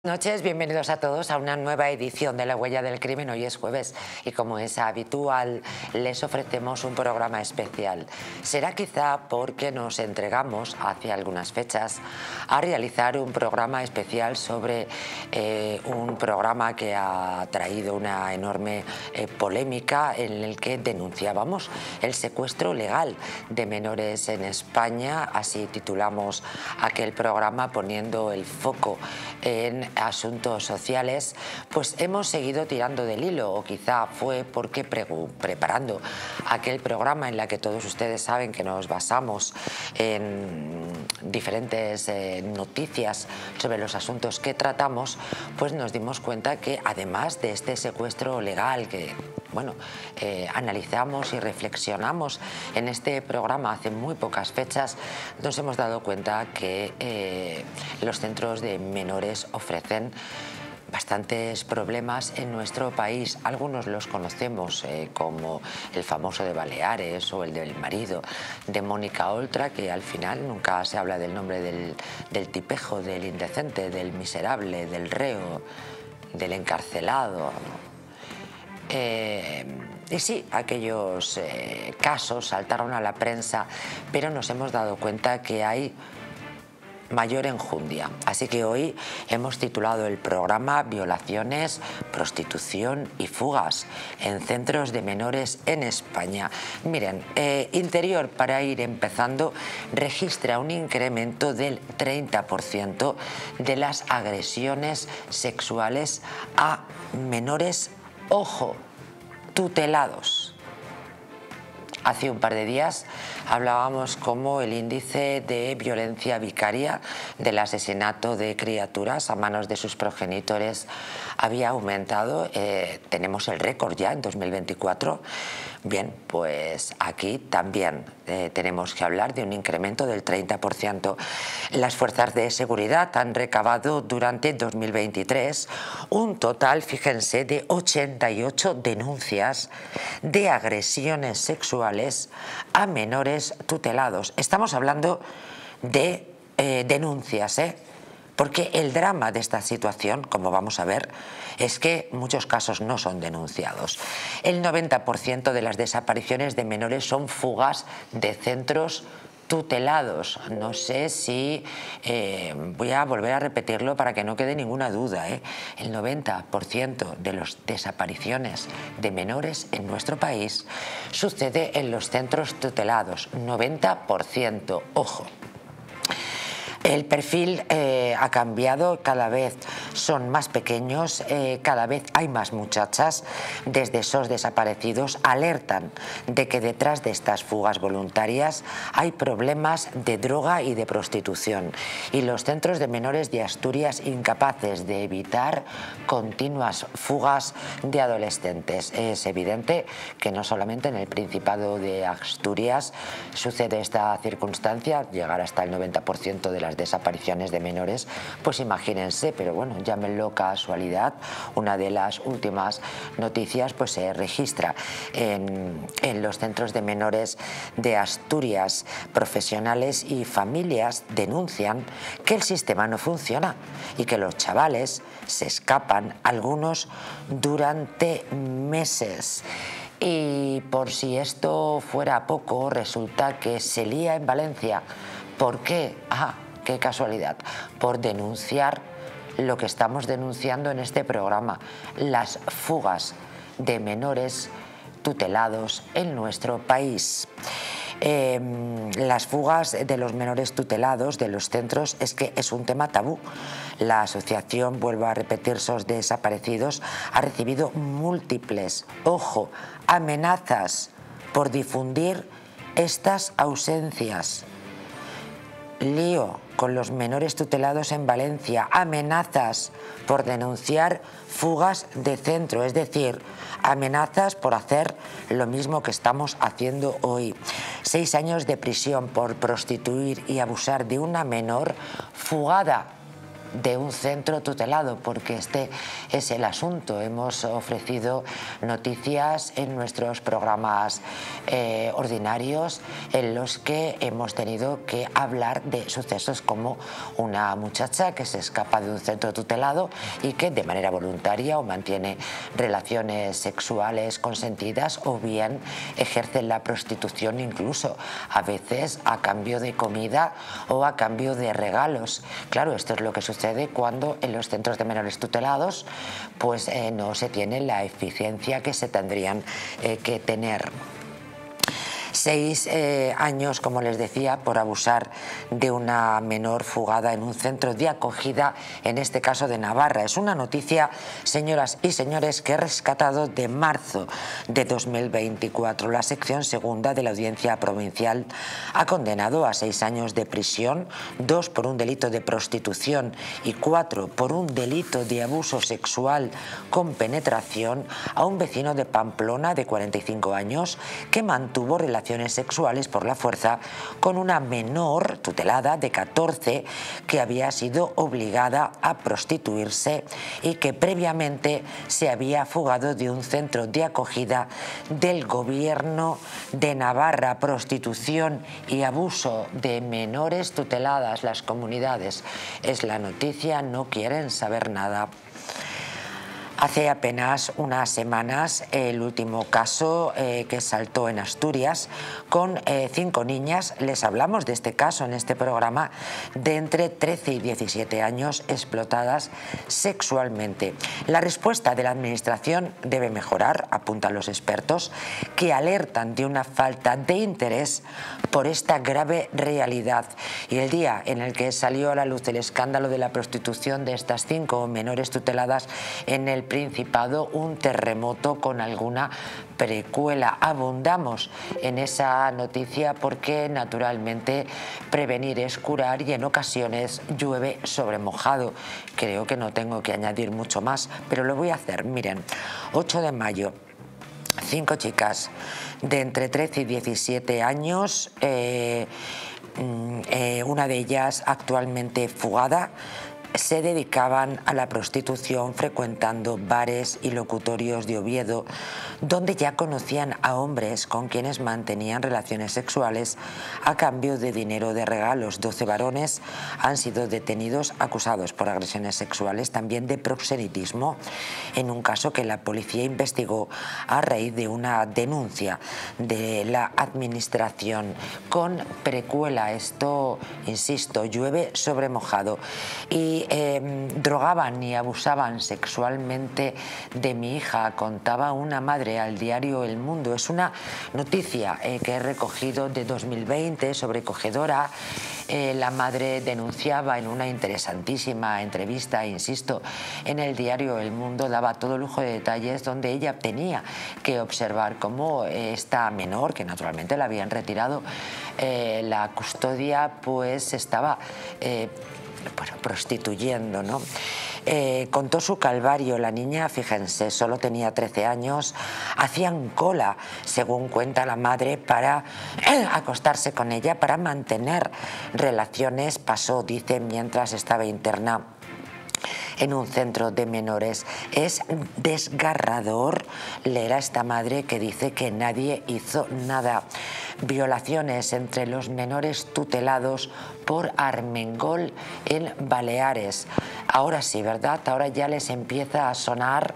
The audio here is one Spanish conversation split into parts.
Buenas noches, bienvenidos a todos a una nueva edición de La Huella del Crimen. Hoy es jueves y, como es habitual, les ofrecemos un programa especial. Será quizá porque nos entregamos hace algunas fechas a realizar un programa especial sobre un programa que ha traído una enorme polémica, en el que denunciábamos el secuestro legal de menores en España. Así titulamos aquel programa, poniendo el foco en asuntos sociales. Pues hemos seguido tirando del hilo, o quizá fue porque preparando aquel programa en la que todos ustedes saben que nos basamos en diferentes noticias sobre los asuntos que tratamos, pues nos dimos cuenta que, además de este secuestro legal que analizamos y reflexionamos en este programa hace muy pocas fechas, nos hemos dado cuenta que los centros de menores ofrecen bastantes problemas en nuestro país. Algunos los conocemos, como el famoso de Baleares o el del marido de Mónica Oltra, que al final nunca se habla del nombre del tipejo, del indecente, del miserable, del reo, del encarcelado. Y sí, aquellos casos saltaron a la prensa, pero nos hemos dado cuenta que hay mayor enjundia. Así que hoy hemos titulado el programa Violaciones, prostitución y fugas en centros de menores en España. Miren, Interior, para ir empezando, registra un incremento del 30% de las agresiones sexuales a menores, ojo, tutelados. Hace un par de días hablábamos cómo el índice de violencia vicaria, del asesinato de criaturas a manos de sus progenitores, había aumentado. Tenemos el récord ya en 2024. Bien, pues aquí también tenemos que hablar de un incremento del 30%. Las fuerzas de seguridad han recabado durante 2023 un total, fíjense, de 88 denuncias de agresiones sexuales a menores tutelados. Estamos hablando de denuncias, porque el drama de esta situación, como vamos a ver, es que muchos casos no son denunciados. El 90% de las desapariciones de menores son fugas de centros tutelados. No sé si voy a volver a repetirlo para que no quede ninguna duda. El 90% de las desapariciones de menores en nuestro país sucede en los centros tutelados. 90%, ojo. El perfil ha cambiado, cada vez son más pequeños, cada vez hay más muchachas. Desde esos desaparecidos alertan de que detrás de estas fugas voluntarias hay problemas de droga y de prostitución. Y los centros de menores de Asturias, incapaces de evitar continuas fugas de adolescentes. Es evidente que no solamente en el Principado de Asturias sucede esta circunstancia, llegar hasta el 90% de las desapariciones de menores, pues imagínense, pero bueno, llámenlo casualidad. Una de las últimas noticias pues se registra en los centros de menores de Asturias. Profesionales y familias denuncian que el sistema no funciona y que los chavales se escapan, algunos durante meses. Y por si esto fuera poco, resulta que se lía en Valencia. ¿Por qué? Qué casualidad, por denunciar lo que estamos denunciando en este programa: las fugas de menores tutelados en nuestro país. Las fugas de los menores tutelados de los centros es un tema tabú. La asociación, vuelvo a repetir, SOS Desaparecidos, ha recibido múltiples, ojo, amenazas por difundir estas ausencias. Lío con los menores tutelados en Valencia, amenazas por denunciar fugas de centro, es decir, amenazas por hacer lo mismo que estamos haciendo hoy. 6 años de prisión por prostituir y abusar de una menor fugada de un centro tutelado, porque este es el asunto. Hemos ofrecido noticias en nuestros programas ordinarios en los que hemos tenido que hablar de sucesos como una muchacha que se escapa de un centro tutelado y que de manera voluntaria o mantiene relaciones sexuales consentidas o bien ejerce la prostitución, incluso a veces a cambio de comida o a cambio de regalos. Claro, esto es lo que sucede cuando en los centros de menores tutelados pues no se tiene la eficiencia que se tendrían que tener. 6 años, como les decía, por abusar de una menor fugada en un centro de acogida, en este caso de Navarra. Es una noticia, señoras y señores, que he rescatado de marzo de 2024. La sección segunda de la Audiencia Provincial ha condenado a 6 años de prisión, 2 por un delito de prostitución y 4 por un delito de abuso sexual con penetración a un vecino de Pamplona de 45 años que mantuvo relaciones sexuales por la fuerza con una menor tutelada de 14 que había sido obligada a prostituirse y que previamente se había fugado de un centro de acogida del Gobierno de Navarra. Prostitución y abuso de menores tuteladas. Las comunidades, es la noticia, no quieren saber nada. Hace apenas unas semanas el último caso que saltó en Asturias con 5 niñas. Les hablamos de este caso en este programa, de entre 13 y 17 años explotadas sexualmente. La respuesta de la Administración debe mejorar, apuntan los expertos, que alertan de una falta de interés por esta grave realidad. Y el día en el que salió a la luz el escándalo de la prostitución de estas 5 menores tuteladas en el Principado, un terremoto con alguna precuela. Abundamos en esa noticia porque naturalmente prevenir es curar y en ocasiones llueve sobre mojado. Creo que no tengo que añadir mucho más, pero lo voy a hacer. Miren, 8 de mayo, 5 chicas de entre 13 y 17 años, una de ellas actualmente fugada, se dedicaban a la prostitución frecuentando bares y locutorios de Oviedo, donde ya conocían a hombres con quienes mantenían relaciones sexuales a cambio de dinero de regalos. 12 varones han sido detenidos acusados por agresiones sexuales, también de proxenetismo, en un caso que la policía investigó a raíz de una denuncia de la Administración con precuela. Esto, insisto, llueve sobre mojado. Y drogaban y abusaban sexualmente de mi hija, contaba una madre al diario El Mundo. Es una noticia que he recogido de 2020, sobrecogedora. La madre denunciaba en una interesantísima entrevista, insisto, en el diario El Mundo, daba todo lujo de detalles donde ella tenía que observar cómo esta menor, que naturalmente la habían retirado la custodia, pues estaba prostituyendo, ¿no? Contó su calvario. La niña, fíjense, solo tenía 13 años, hacían cola, según cuenta la madre, para acostarse con ella, para mantener relaciones. Pasó, dice, mientras estaba interna en un centro de menores. Es desgarrador leer a esta madre que dice que nadie hizo nada. Violaciones entre los menores tutelados por Armengol en Baleares. Ahora sí, ¿verdad? Ahora ya les empieza a sonar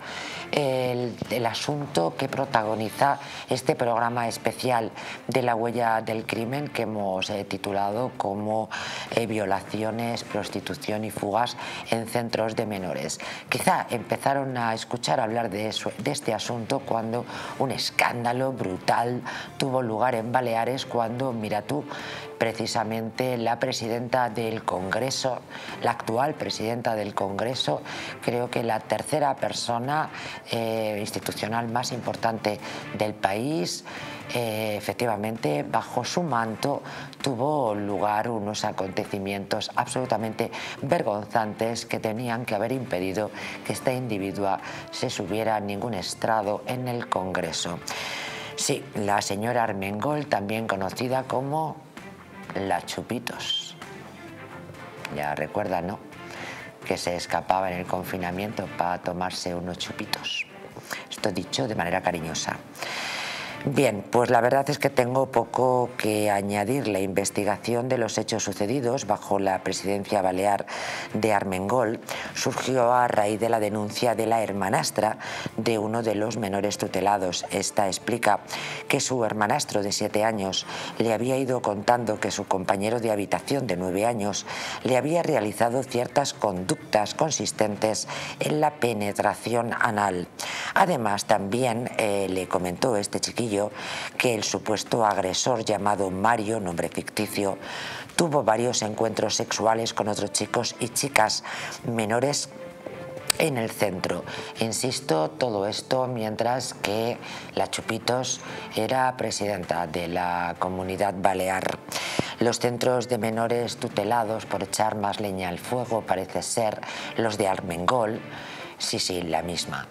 el asunto que protagoniza este programa especial de La Huella del Crimen, que hemos titulado como violaciones, prostitución y fugas en centros de menores. Quizá empezaron a escuchar hablar de este asunto cuando un escándalo brutal tuvo lugar en Baleares, cuando, mira tú, precisamente la presidenta del Congreso, la actual presidenta del Congreso, creo que la tercera persona institucional más importante del país, efectivamente bajo su manto tuvo lugar unos acontecimientos absolutamente vergonzantes que tenían que haber impedido que esta individua se subiera a ningún estrado en el Congreso. Sí, la señora Armengol, también conocida como la Chupitos. Ya recuerdan, ¿no? que se escapaba en el confinamiento para tomarse unos chupitos. Esto dicho de manera cariñosa. Bien, pues la verdad es que tengo poco que añadir. La investigación de los hechos sucedidos bajo la presidencia balear de Armengol surgió a raíz de la denuncia de la hermanastra de uno de los menores tutelados. Esta explica que su hermanastro de 7 años le había ido contando que su compañero de habitación de 9 años le había realizado ciertas conductas consistentes en la penetración anal. Además, también le comentó este chiquillo que el supuesto agresor, llamado Mario, nombre ficticio, tuvo varios encuentros sexuales con otros chicos y chicas menores en el centro. Insisto, todo esto mientras que la Chupitos era presidenta de la Comunidad Balear. Los centros de menores tutelados, por echar más leña al fuego, parece ser los de Armengol. Sí, la misma.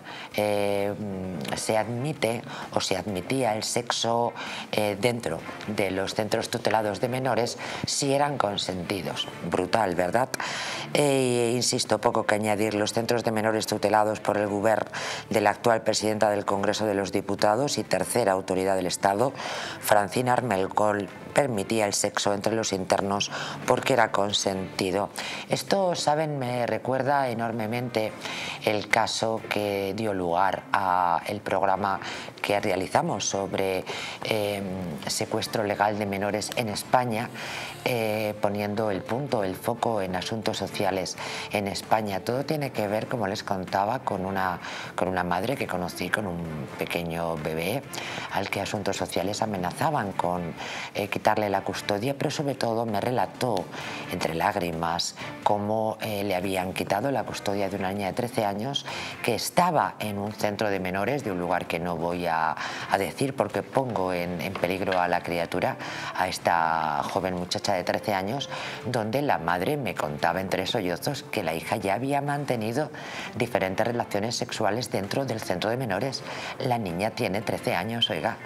Se admite o se admitía el sexo dentro de los centros tutelados de menores si eran consentidos. Brutal, ¿verdad? Insisto, poco que añadir. Los centros de menores tutelados por el Govern de la actual presidenta del Congreso de los Diputados y tercera autoridad del Estado, Francina Armengol, permitía el sexo entre los internos porque era consentido. Esto, ¿saben?, me recuerda enormemente el caso que dio lugar al programa que realizamos sobre secuestro legal de menores en España, poniendo el foco en asuntos sociales en España. Todo tiene que ver, como les contaba, con una madre que conocí con un pequeño bebé al que asuntos sociales amenazaban con quitarle la custodia, pero sobre todo me relató entre lágrimas cómo le habían quitado la custodia de una niña de 13 años que estaba en un centro de menores de un lugar que no voy a decir porque pongo en peligro a la criatura, a esta joven muchacha de 13 años, donde la madre me contaba entre sollozos que la hija ya había mantenido diferentes relaciones sexuales dentro del centro de menores. La niña tiene 13 años, oiga,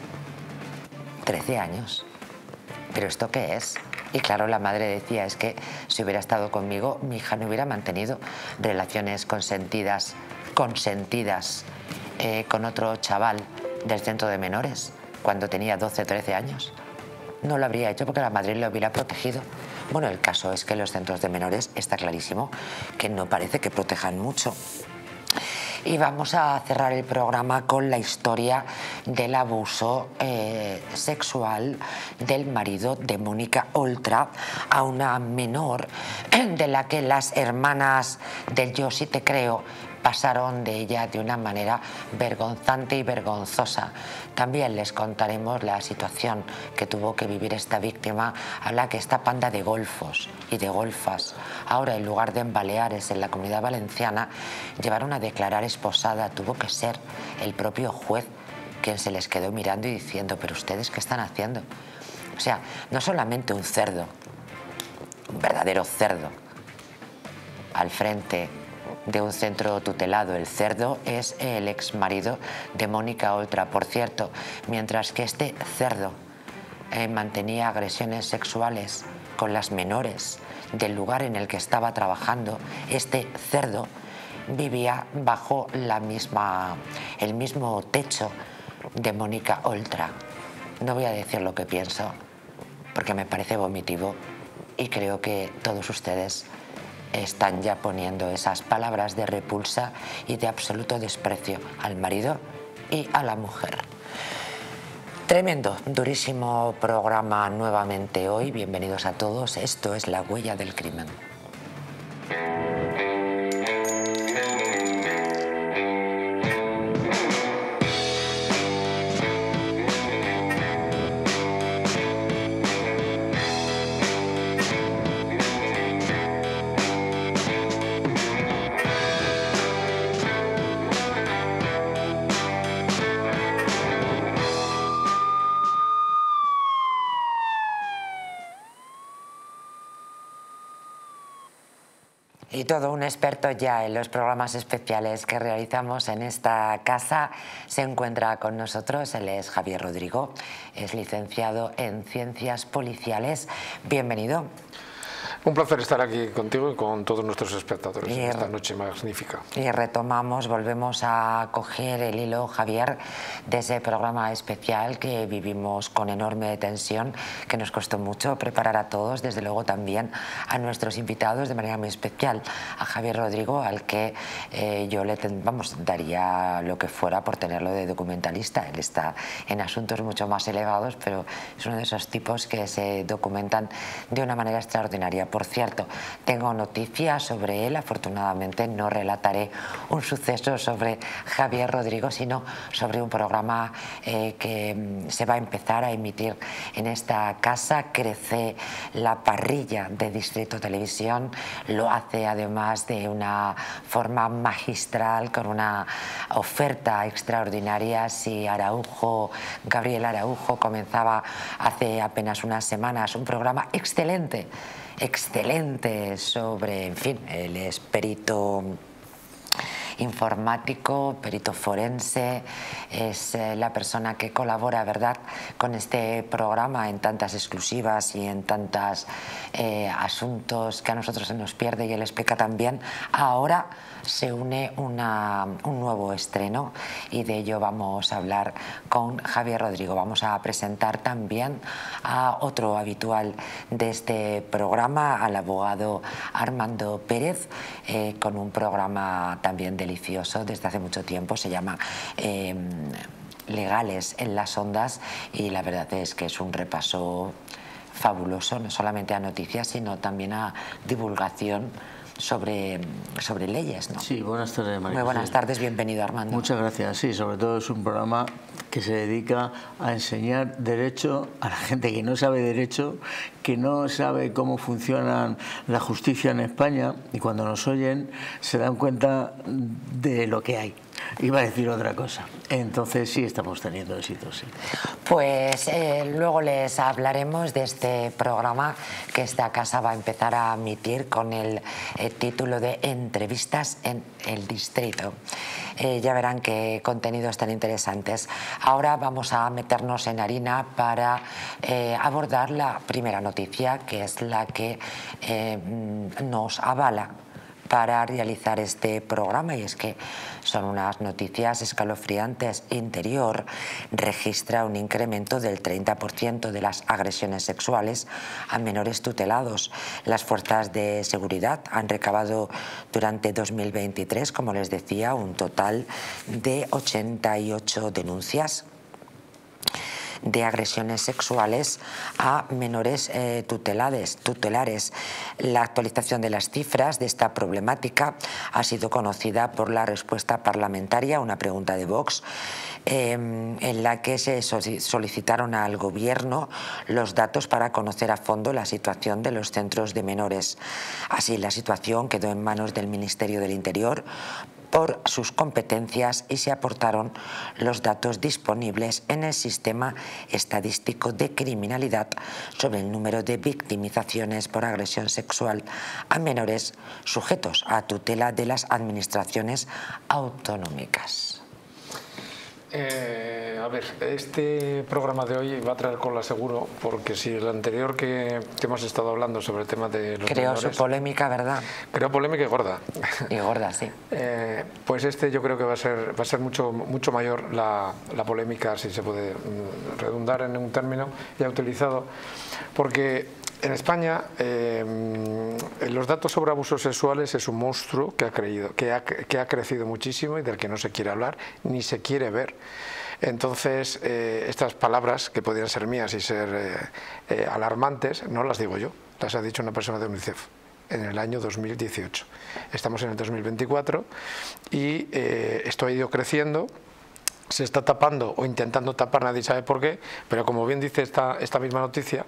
13 años. ¿Pero esto qué es? Y claro, la madre decía, es que si hubiera estado conmigo, mi hija no hubiera mantenido relaciones consentidas con otro chaval del centro de menores cuando tenía 12 o 13 años. No lo habría hecho porque la madre le hubiera protegido. Bueno, el caso es que los centros de menores está clarísimo que no parece que protejan mucho. Y vamos a cerrar el programa con la historia del abuso sexual del marido de Mónica Oltra a una menor, de la que las hermanas del Yo sí te creo pasaron de ella de una manera vergonzante y vergonzosa. También les contaremos la situación que tuvo que vivir esta víctima, a la que esta panda de golfos y de golfas, ahora en lugar de en Baleares, en la Comunidad Valenciana, llevaron a declarar esposada. Tuvo que ser el propio juez quien se les quedó mirando y diciendo, ¿pero ustedes qué están haciendo? O sea, no solamente un cerdo, un verdadero cerdo, al frente de un centro tutelado. El cerdo es el exmarido de Mónica Oltra. Por cierto, mientras que este cerdo mantenía agresiones sexuales con las menores del lugar en el que estaba trabajando, este cerdo vivía bajo el mismo techo de Mónica Oltra. No voy a decir lo que pienso porque me parece vomitivo y creo que todos ustedes están ya poniendo esas palabras de repulsa y de absoluto desprecio al marido y a la mujer. Tremendo, durísimo programa nuevamente hoy. Bienvenidos a todos. Esto es La Huella del Crimen. Y todo un experto ya en los programas especiales que realizamos en esta casa se encuentra con nosotros. Él es Javier Rodrigo, es licenciado en Ciencias Policiales. Bienvenido. Un placer estar aquí contigo y con todos nuestros espectadores en esta noche magnífica. Y retomamos, volvemos a coger el hilo, Javier, de ese programa especial que vivimos con enorme tensión, que nos costó mucho preparar a todos, desde luego también a nuestros invitados de manera muy especial, a Javier Rodrigo, al que yo le daría lo que fuera por tenerlo de documentalista. Él está en asuntos mucho más elevados, pero es uno de esos tipos que se documentan de una manera extraordinaria. Por cierto, tengo noticias sobre él. Afortunadamente no relataré un suceso sobre Javier Rodrigo, sino sobre un programa que se va a empezar a emitir en esta casa. Crece la parrilla de Distrito Televisión, lo hace además de una forma magistral, con una oferta extraordinaria. Si Gabriel Araujo comenzaba hace apenas unas semanas un programa excelente sobre, en fin, él es perito informático, perito forense, es la persona que colabora, ¿verdad?, con este programa en tantas exclusivas y en tantos asuntos que a nosotros se nos pierde y él explica también. Ahora se une un nuevo estreno y de ello vamos a hablar con Javier Rodrigo. Vamos a presentar también a otro habitual de este programa, al abogado Armando Pérez, con un programa también delicioso desde hace mucho tiempo, se llama Legales en las Ondas, y la verdad es que es un repaso fabuloso, no solamente a noticias, sino también a divulgación sobre leyes, ¿no? Sí, buenas tardes, María. Muy buenas tardes, bienvenido, Armando. Muchas gracias. Sí, sobre todo es un programa que se dedica a enseñar derecho a la gente que no sabe derecho, que no sabe cómo funciona la justicia en España, y cuando nos oyen se dan cuenta de lo que hay. Iba a decir otra cosa. Entonces sí estamos teniendo éxito, sí. Pues luego les hablaremos de este programa que esta casa va a empezar a emitir con el título de Entrevistas en el Distrito. Ya verán qué contenidos tan interesantes. Ahora vamos a meternos en harina para abordar la primera noticia, que es la que nos avala para realizar este programa, y es que son unas noticias escalofriantes. Interior registra un incremento del 30% de las agresiones sexuales a menores tutelados. Las fuerzas de seguridad han recabado durante 2023, como les decía, un total de 88 denuncias de agresiones sexuales a menores tutelares. La actualización de las cifras de esta problemática ha sido conocida por la respuesta parlamentaria a una pregunta de Vox, en la que se solicitaron al Gobierno los datos para conocer a fondo la situación de los centros de menores. Así, la situación quedó en manos del Ministerio del Interior por sus competencias y se aportaron los datos disponibles en el sistema estadístico de criminalidad sobre el número de victimizaciones por agresión sexual a menores sujetos a tutela de las administraciones autonómicas. A ver, este programa de hoy va a traer cola seguro, porque si el anterior que hemos estado hablando sobre el tema de los creó menores, su polémica, ¿verdad? Creó polémica y gorda. Y gorda, sí. Pues este yo creo que va a ser mucho mayor la polémica, si se puede redundar en un término ya utilizado, porque en España los datos sobre abusos sexuales es un monstruo que ha crecido muchísimo y del que no se quiere hablar ni se quiere ver. Entonces, estas palabras que podrían ser mías y ser alarmantes, no las digo yo, las ha dicho una persona de UNICEF en el año 2018. Estamos en el 2024 y esto ha ido creciendo. Se está tapando o intentando tapar, nadie sabe por qué, pero como bien dice esta misma noticia,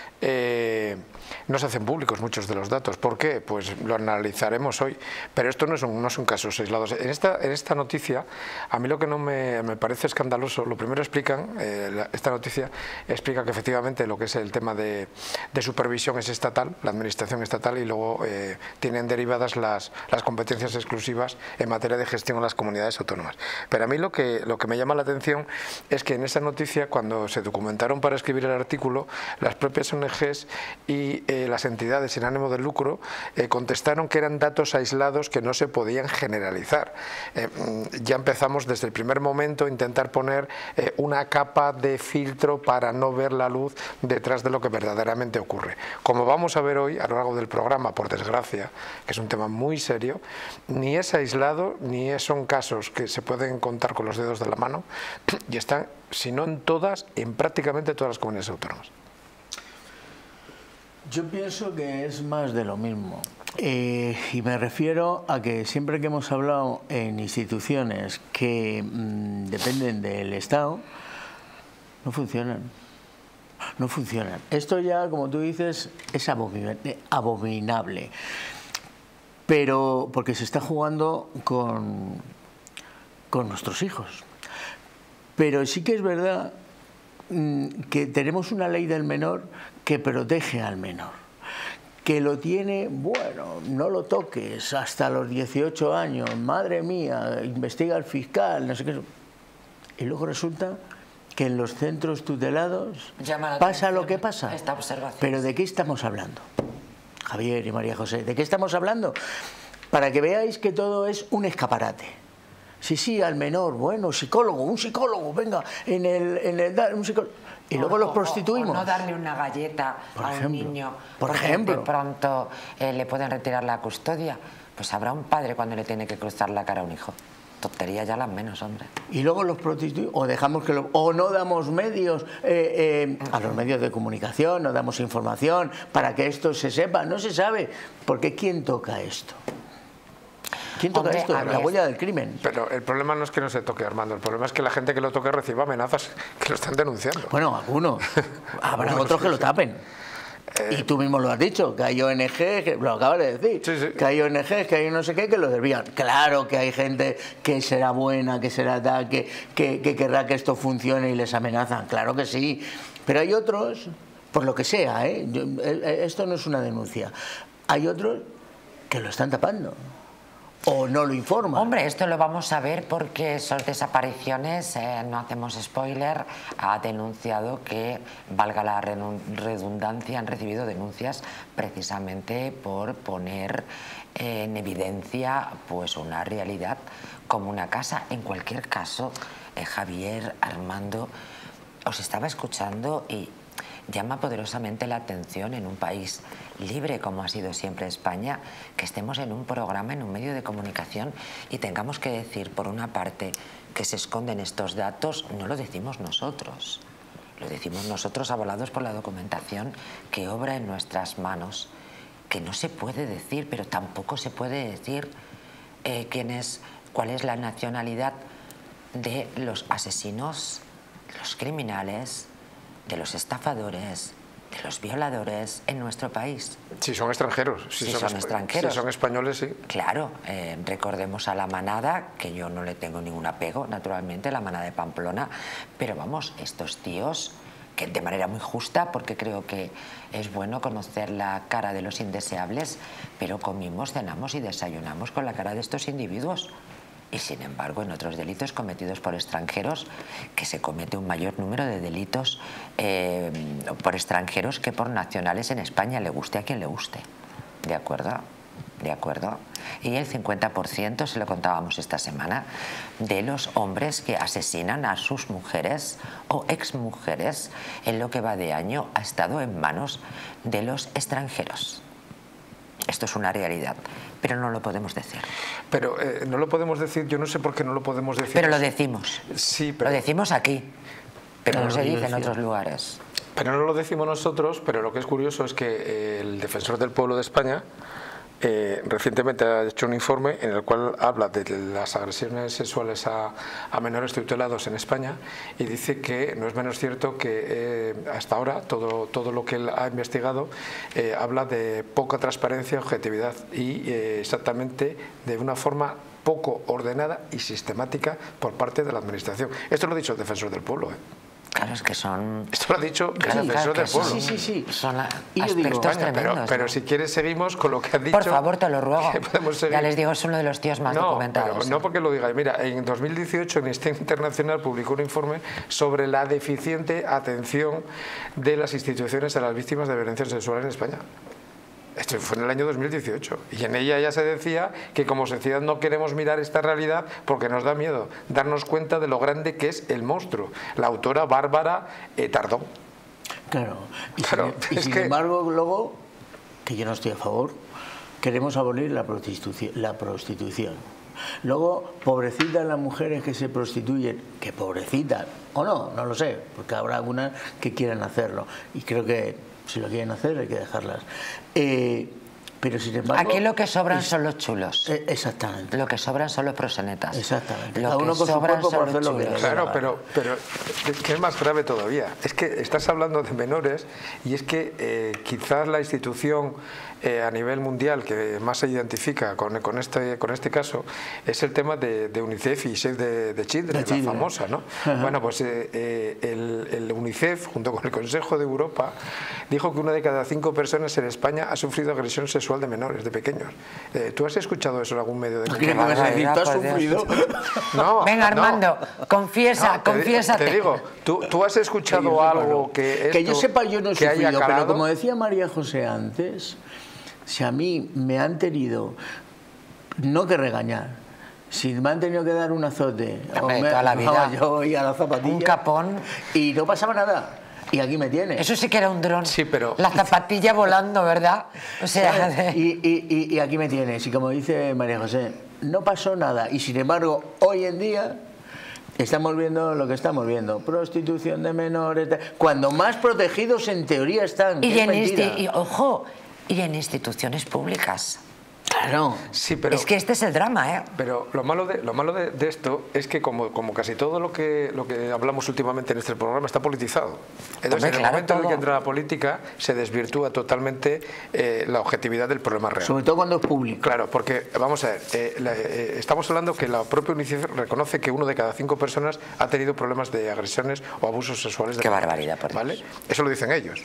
no se hacen públicos muchos de los datos. ¿Por qué? Pues lo analizaremos hoy, pero esto no son casos aislados. En esta noticia, a mí lo que no me parece escandaloso, lo primero esta noticia explica que efectivamente lo que es el tema de supervisión es estatal, la administración estatal, y luego tienen derivadas las competencias exclusivas en materia de gestión en las comunidades autónomas. Pero a mí lo que me llama la atención es que en esa noticia, cuando se documentaron para escribir el artículo, las propias ONGs y las entidades sin ánimo de lucro contestaron que eran datos aislados que no se podían generalizar. Ya empezamos desde el primer momento a intentar poner una capa de filtro para no ver la luz detrás de lo que verdaderamente ocurre. Como vamos a ver hoy a lo largo del programa, por desgracia, que es un tema muy serio, ni es aislado ni son casos que se pueden contar con los dedos de la mano y están, si no en todas, en prácticamente todas las comunidades autónomas. Yo pienso que es más de lo mismo. Y me refiero a que siempre que hemos hablado en instituciones que dependen del Estado, no funcionan. No funcionan. Esto ya, como tú dices, es abominable. Pero porque se está jugando con nuestros hijos. Pero sí que es verdad que tenemos una ley del menor que protege al menor, que lo tiene, bueno, no lo toques hasta los 18 años, madre mía, investiga al fiscal, no sé qué. Y luego resulta que en los centros tutelados pasa lo que pasa. Esta observación. Pero ¿de qué estamos hablando? Javier y María José, ¿de qué estamos hablando? Para que veáis que todo es un escaparate. Sí, al menor, bueno, un psicólogo, venga, un psicólogo. Y luego los prostituimos. O no darle una galleta a un niño, por porque ejemplo, de pronto le pueden retirar la custodia. Pues habrá un padre cuando le tiene que cruzar la cara a un hijo. Tontería ya las menos, hombre. Y luego los prostituimos, o dejamos que o no damos medios a los medios de comunicación, no damos información para que esto se sepa. No se sabe, porque ¿quién toca esto? ¿Quién toca esto? La huella del crimen. Pero el problema no es que no se toque, Armando, el problema es que la gente que lo toque reciba amenazas que lo están denunciando. Bueno, algunos. Habrá otros que lo tapen. Y tú mismo lo has dicho, que hay ONGs, que lo acabas de decir, que hay ONGs, que hay no sé qué, que lo desvían. Claro que hay gente que será buena, que será tal, que querrá que esto funcione y les amenazan, claro que sí. Pero hay otros, por lo que sea, esto no es una denuncia, hay otros que lo están tapando. O no lo informa. Hombre, esto lo vamos a ver porque son desapariciones, no hacemos spoiler, ha denunciado que, valga la redundancia, han recibido denuncias precisamente por poner en evidencia pues una realidad como una casa. En cualquier caso, Javier, Armando, os estaba escuchando y llama poderosamente la atención en un país libre como ha sido siempre España, que estemos en un programa, en un medio de comunicación y tengamos que decir, por una parte, que se esconden estos datos. No lo decimos nosotros, lo decimos nosotros avalados por la documentación que obra en nuestras manos, que no se puede decir, pero tampoco se puede decir cuál es la nacionalidad de los asesinos, de los criminales, de los estafadores, de los violadores en nuestro país. Si son extranjeros. Si son extranjeros. Si son españoles, sí. Claro, recordemos a la manada, que yo no le tengo ningún apego, naturalmente, la manada de Pamplona, pero vamos, estos tíos, que de manera muy justa, porque creo que es bueno conocer la cara de los indeseables, pero comimos, cenamos y desayunamos con la cara de estos individuos. Y sin embargo, en otros delitos cometidos por extranjeros, que se comete un mayor número de delitos por extranjeros que por nacionales en España, le guste a quien le guste. ¿De acuerdo? ¿De acuerdo? Y el 50%, se lo contábamos esta semana, de los hombres que asesinan a sus mujeres o exmujeres en lo que va de año ha estado en manos de los extranjeros. Esto es una realidad, pero no lo podemos decir. Pero no lo podemos decir, yo no sé por qué no lo podemos decir. Pero lo decimos. Sí, pero... Lo decimos aquí, pero no se dice en otros lugares. Pero no lo decimos nosotros, pero lo que es curioso es que el Defensor del Pueblo de España recientemente ha hecho un informe en el cual habla de las agresiones sexuales a menores tutelados en España y dice que no es menos cierto que hasta ahora todo lo que él ha investigado habla de poca transparencia, objetividad y exactamente de una forma poco ordenada y sistemática por parte de la Administración. Esto lo ha dicho el Defensor del Pueblo. Claro, es que son... Esto lo ha dicho el Claro, defensor claro del que pueblo. Sí. Son Y yo digo, aspectos España, tremendos. pero ¿no? si quieres seguimos con lo que has dicho. Por favor, te lo ruego. Podemos seguir. Ya les digo, es uno de los tíos más documentados. Pero no porque lo diga. Mira, en 2018 Amnistía Internacional publicó un informe sobre la deficiente atención de las instituciones a las víctimas de violencia sexual en España. Esto fue en el año 2018 y en ella ya se decía que como sociedad no queremos mirar esta realidad porque nos da miedo darnos cuenta de lo grande que es el monstruo. La autora Bárbara Tardón. Claro, y es sin que... embargo luego, que yo no estoy a favor, queremos abolir la prostitución. Luego, pobrecitas las mujeres que se prostituyen, que pobrecitas, o no lo sé, porque habrá algunas que quieran hacerlo y creo que si lo quieren hacer hay que dejarlas. Pero sin embargo... Aquí lo que sobran son los chulos. Exactamente. Lo que sobran son los proxenetas. Exactamente. Lo Cada uno que con su sobran cuerpo son por hacer los lo que chulos. le dé la Claro, pero es que es más grave todavía. Es que estás hablando de menores y es que quizás la institución a nivel mundial que más se identifica con este caso es el tema de UNICEF y Save the Children, la famosa, ¿no? Bueno, pues el UNICEF, junto con el Consejo de Europa, dijo que 1 de cada 5 personas en España ha sufrido agresión sexual de menores, de pequeños. ¿Tú has escuchado eso en algún medio de comunicación? ¿Qué me vas a decir? ¿Tú has sufrido? No, venga, Armando, confiésate. Te digo, ¿tú has escuchado algo que esto, que yo sepa, yo no he sufrido, calado? pero como decía María José antes, si a mí me han tenido, no que regañar, si me han tenido que dar un azote, toda la vida, yo voy a la zapatilla, un capón, y no pasaba nada. Y aquí me tiene. Eso sí que era un dron. Sí, pero... La zapatilla volando, ¿verdad? O sea... Y aquí me tienes. Y como dice María José, no pasó nada. Y sin embargo, hoy en día estamos viendo lo que estamos viendo. Prostitución de menores. Cuando más protegidos en teoría están. Ojo, y en instituciones públicas. Claro. Sí, pero, es que este es el drama, ¿eh? Pero lo malo de esto es que como casi todo lo que hablamos últimamente en este programa está politizado. Entonces, en el momento en el que entra la política se desvirtúa totalmente la objetividad del problema real. Sobre todo cuando es público. Claro, porque vamos a ver, estamos hablando que la propia UNICEF reconoce que 1 de cada 5 personas ha tenido problemas de agresiones o abusos sexuales. Qué barbaridad, por Dios. ¿Vale? Eso lo dicen ellos.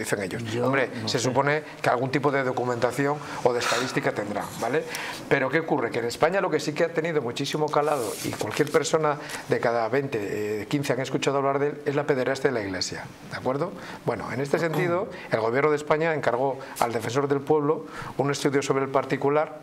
Hombre, se supone que algún tipo de documentación o de estadística tendrá. ¿Vale? Pero ¿qué ocurre? Que en España lo que sí que ha tenido muchísimo calado y cualquier persona de cada 20, 15 han escuchado hablar de él es la pederastia de la Iglesia, ¿de acuerdo? Bueno, en este sentido el Gobierno de España encargó al Defensor del Pueblo un estudio sobre el particular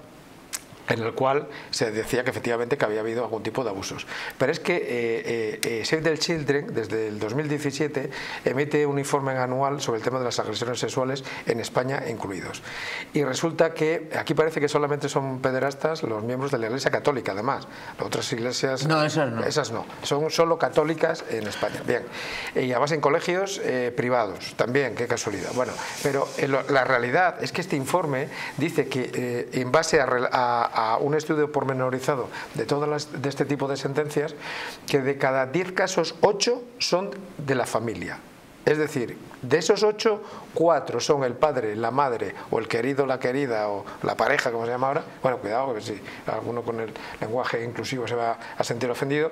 en el cual se decía que efectivamente que había habido algún tipo de abusos. Pero es que Save the Children, desde el 2017, emite un informe anual sobre el tema de las agresiones sexuales en España incluidos. Y resulta que aquí parece que solamente son pederastas los miembros de la Iglesia Católica, además. Las otras iglesias... No, esas no. Esas no. Son solo católicas en España. Bien. Y además en colegios privados, también, qué casualidad. Bueno, pero la realidad es que este informe dice que en base a un estudio pormenorizado de este tipo de sentencias, que de cada 10 casos 8 son de la familia. Es decir, de esos 8, 4 son el padre, la madre o el querido, la querida o la pareja, como se llama ahora. Bueno, cuidado, que si alguno con el lenguaje inclusivo se va a sentir ofendido.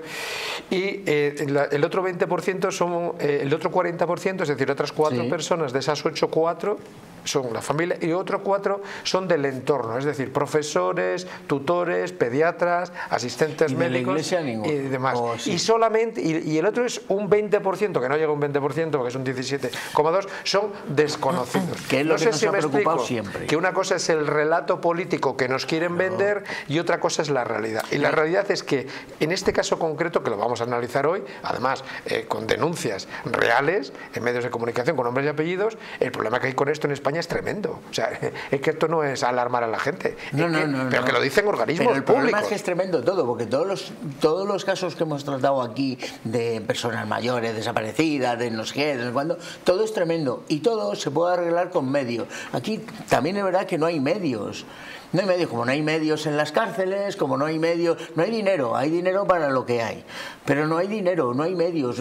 Y el otro 20% son, el otro 40%, es decir, otras 4 personas de esas 8, 4 son la familia y otros 4 son del entorno, es decir, profesores, tutores, pediatras, asistentes médicos y demás. Y solamente y el otro es un 20%, que no llega a un 20% porque es un 17,2%, son desconocidos. Que es lo que nos ha preocupado siempre. Que una cosa es el relato político que nos quieren vender y otra cosa es la realidad. Y la realidad es que en este caso concreto, que lo vamos a analizar hoy, además con denuncias reales en medios de comunicación con nombres y apellidos, el problema que hay con esto en España es tremendo. O sea, es que esto no es alarmar a la gente, pero que lo dicen organismos pero el públicos. Problema es que es tremendo todo, porque todos los casos que hemos tratado aquí de personas mayores desaparecidas, de no sé qué, de no sé cuándo, todo es tremendo y todo se puede arreglar con medios. Aquí también es verdad que no hay medios. No hay medios, como no hay medios en las cárceles, como no hay medios, no hay dinero para lo que hay, pero no hay dinero, no hay medios.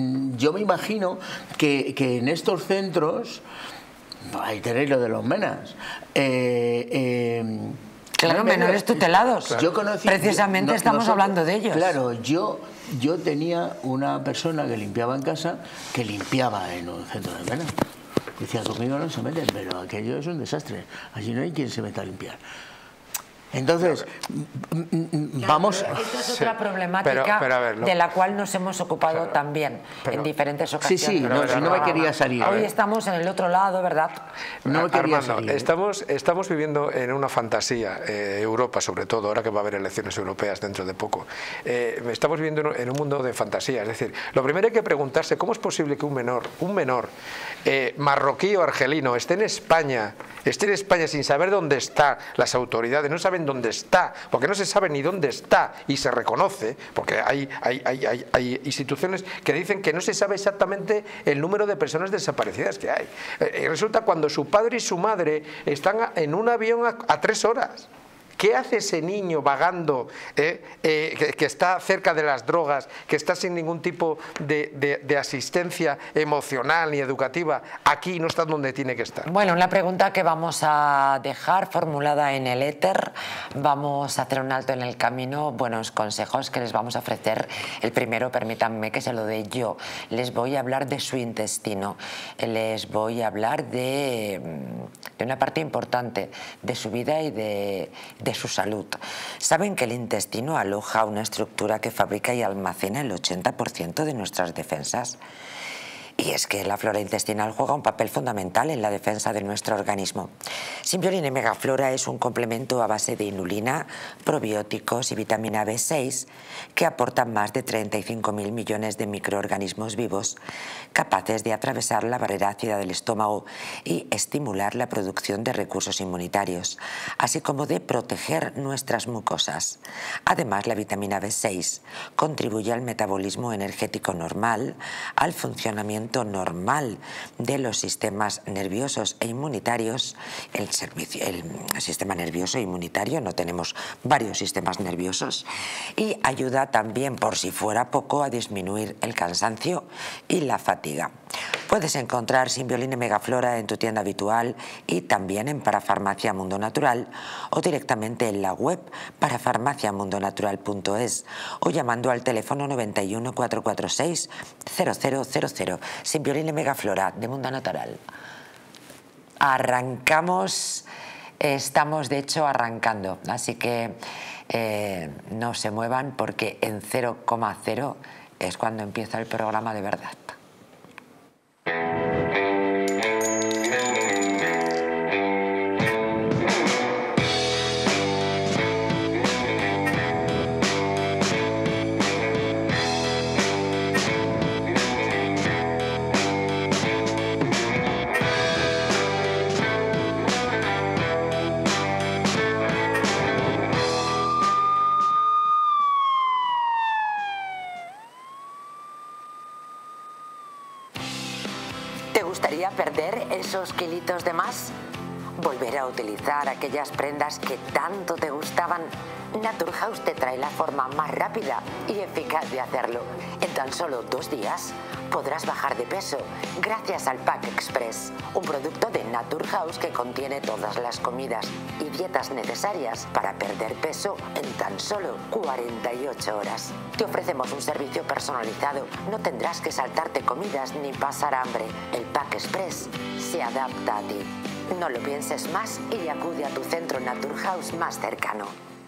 Yo me imagino que en estos centros, ahí tenéis lo de los menas, Claro, menores tutelados. Claro. Yo conocí, precisamente estamos hablando de ellos. Claro, yo tenía una persona que limpiaba en casa, que limpiaba en un centro de pena. Decía, conmigo no se meten, pero aquello es un desastre. Allí no hay quien se meta a limpiar. Entonces, vamos... Esta es otra problemática de la cual nos hemos ocupado también en diferentes ocasiones. Sí, no me quería salir. Hoy estamos en el otro lado, ¿verdad? No me quería salir. Estamos viviendo en una fantasía, Europa sobre todo, ahora que va a haber elecciones europeas dentro de poco. Estamos viviendo en un mundo de fantasía. Es decir, lo primero hay que preguntarse cómo es posible que un menor marroquí o argelino esté en España sin saber dónde están las autoridades, no saben dónde está, porque no se sabe ni dónde está y se reconoce, porque hay instituciones que dicen que no se sabe exactamente el número de personas desaparecidas que hay. Resulta cuando su padre y su madre están en un avión a 3 horas. ¿Qué hace ese niño vagando que está cerca de las drogas, que está sin ningún tipo de asistencia emocional ni educativa, aquí no está donde tiene que estar? Bueno, una pregunta que vamos a dejar formulada en el éter. Vamos a hacer un alto en el camino. Buenos consejos que les vamos a ofrecer. El primero, permítanme que se lo dé yo. Les voy a hablar de su intestino. Les voy a hablar de una parte importante de su vida y de su salud. ¿Saben que el intestino aloja una estructura que fabrica y almacena el 80% de nuestras defensas? Y es que la flora intestinal juega un papel fundamental en la defensa de nuestro organismo. Symbioline Megaflora es un complemento a base de inulina, probióticos y vitamina B6 que aportan más de 35.000 millones de microorganismos vivos capaces de atravesar la barrera ácida del estómago y estimular la producción de recursos inmunitarios, así como de proteger nuestras mucosas. Además, la vitamina B6 contribuye al metabolismo energético normal, al funcionamiento normal de los sistemas nerviosos e inmunitarios. El sistema nervioso e inmunitario, no tenemos varios sistemas nerviosos, y ayuda también, por si fuera poco, a disminuir el cansancio y la fatiga. Puedes encontrar Symbioline Megaflora en tu tienda habitual y también en Parafarmacia Mundo Natural o directamente en la web parafarmaciamundonatural.es o llamando al teléfono 91 446 0000. Symbioline Megaflora de Mundo Natural. Arrancamos, estamos de hecho arrancando, así que no se muevan porque en 0,0 es cuando empieza el programa de verdad. ¿Te gustaría perder esos kilitos de más? ¿Volver a utilizar aquellas prendas que tanto te gustaban? Naturhaus te trae la forma más rápida y eficaz de hacerlo. En tan solo 2 días podrás bajar de peso gracias al Pack Express, un producto de Naturhaus que contiene todas las comidas y dietas necesarias para perder peso en tan solo 48 horas. Te ofrecemos un servicio personalizado, no tendrás que saltarte comidas ni pasar hambre. El Pack Express se adapta a ti. No lo pienses más y acude a tu centro Naturhaus más cercano.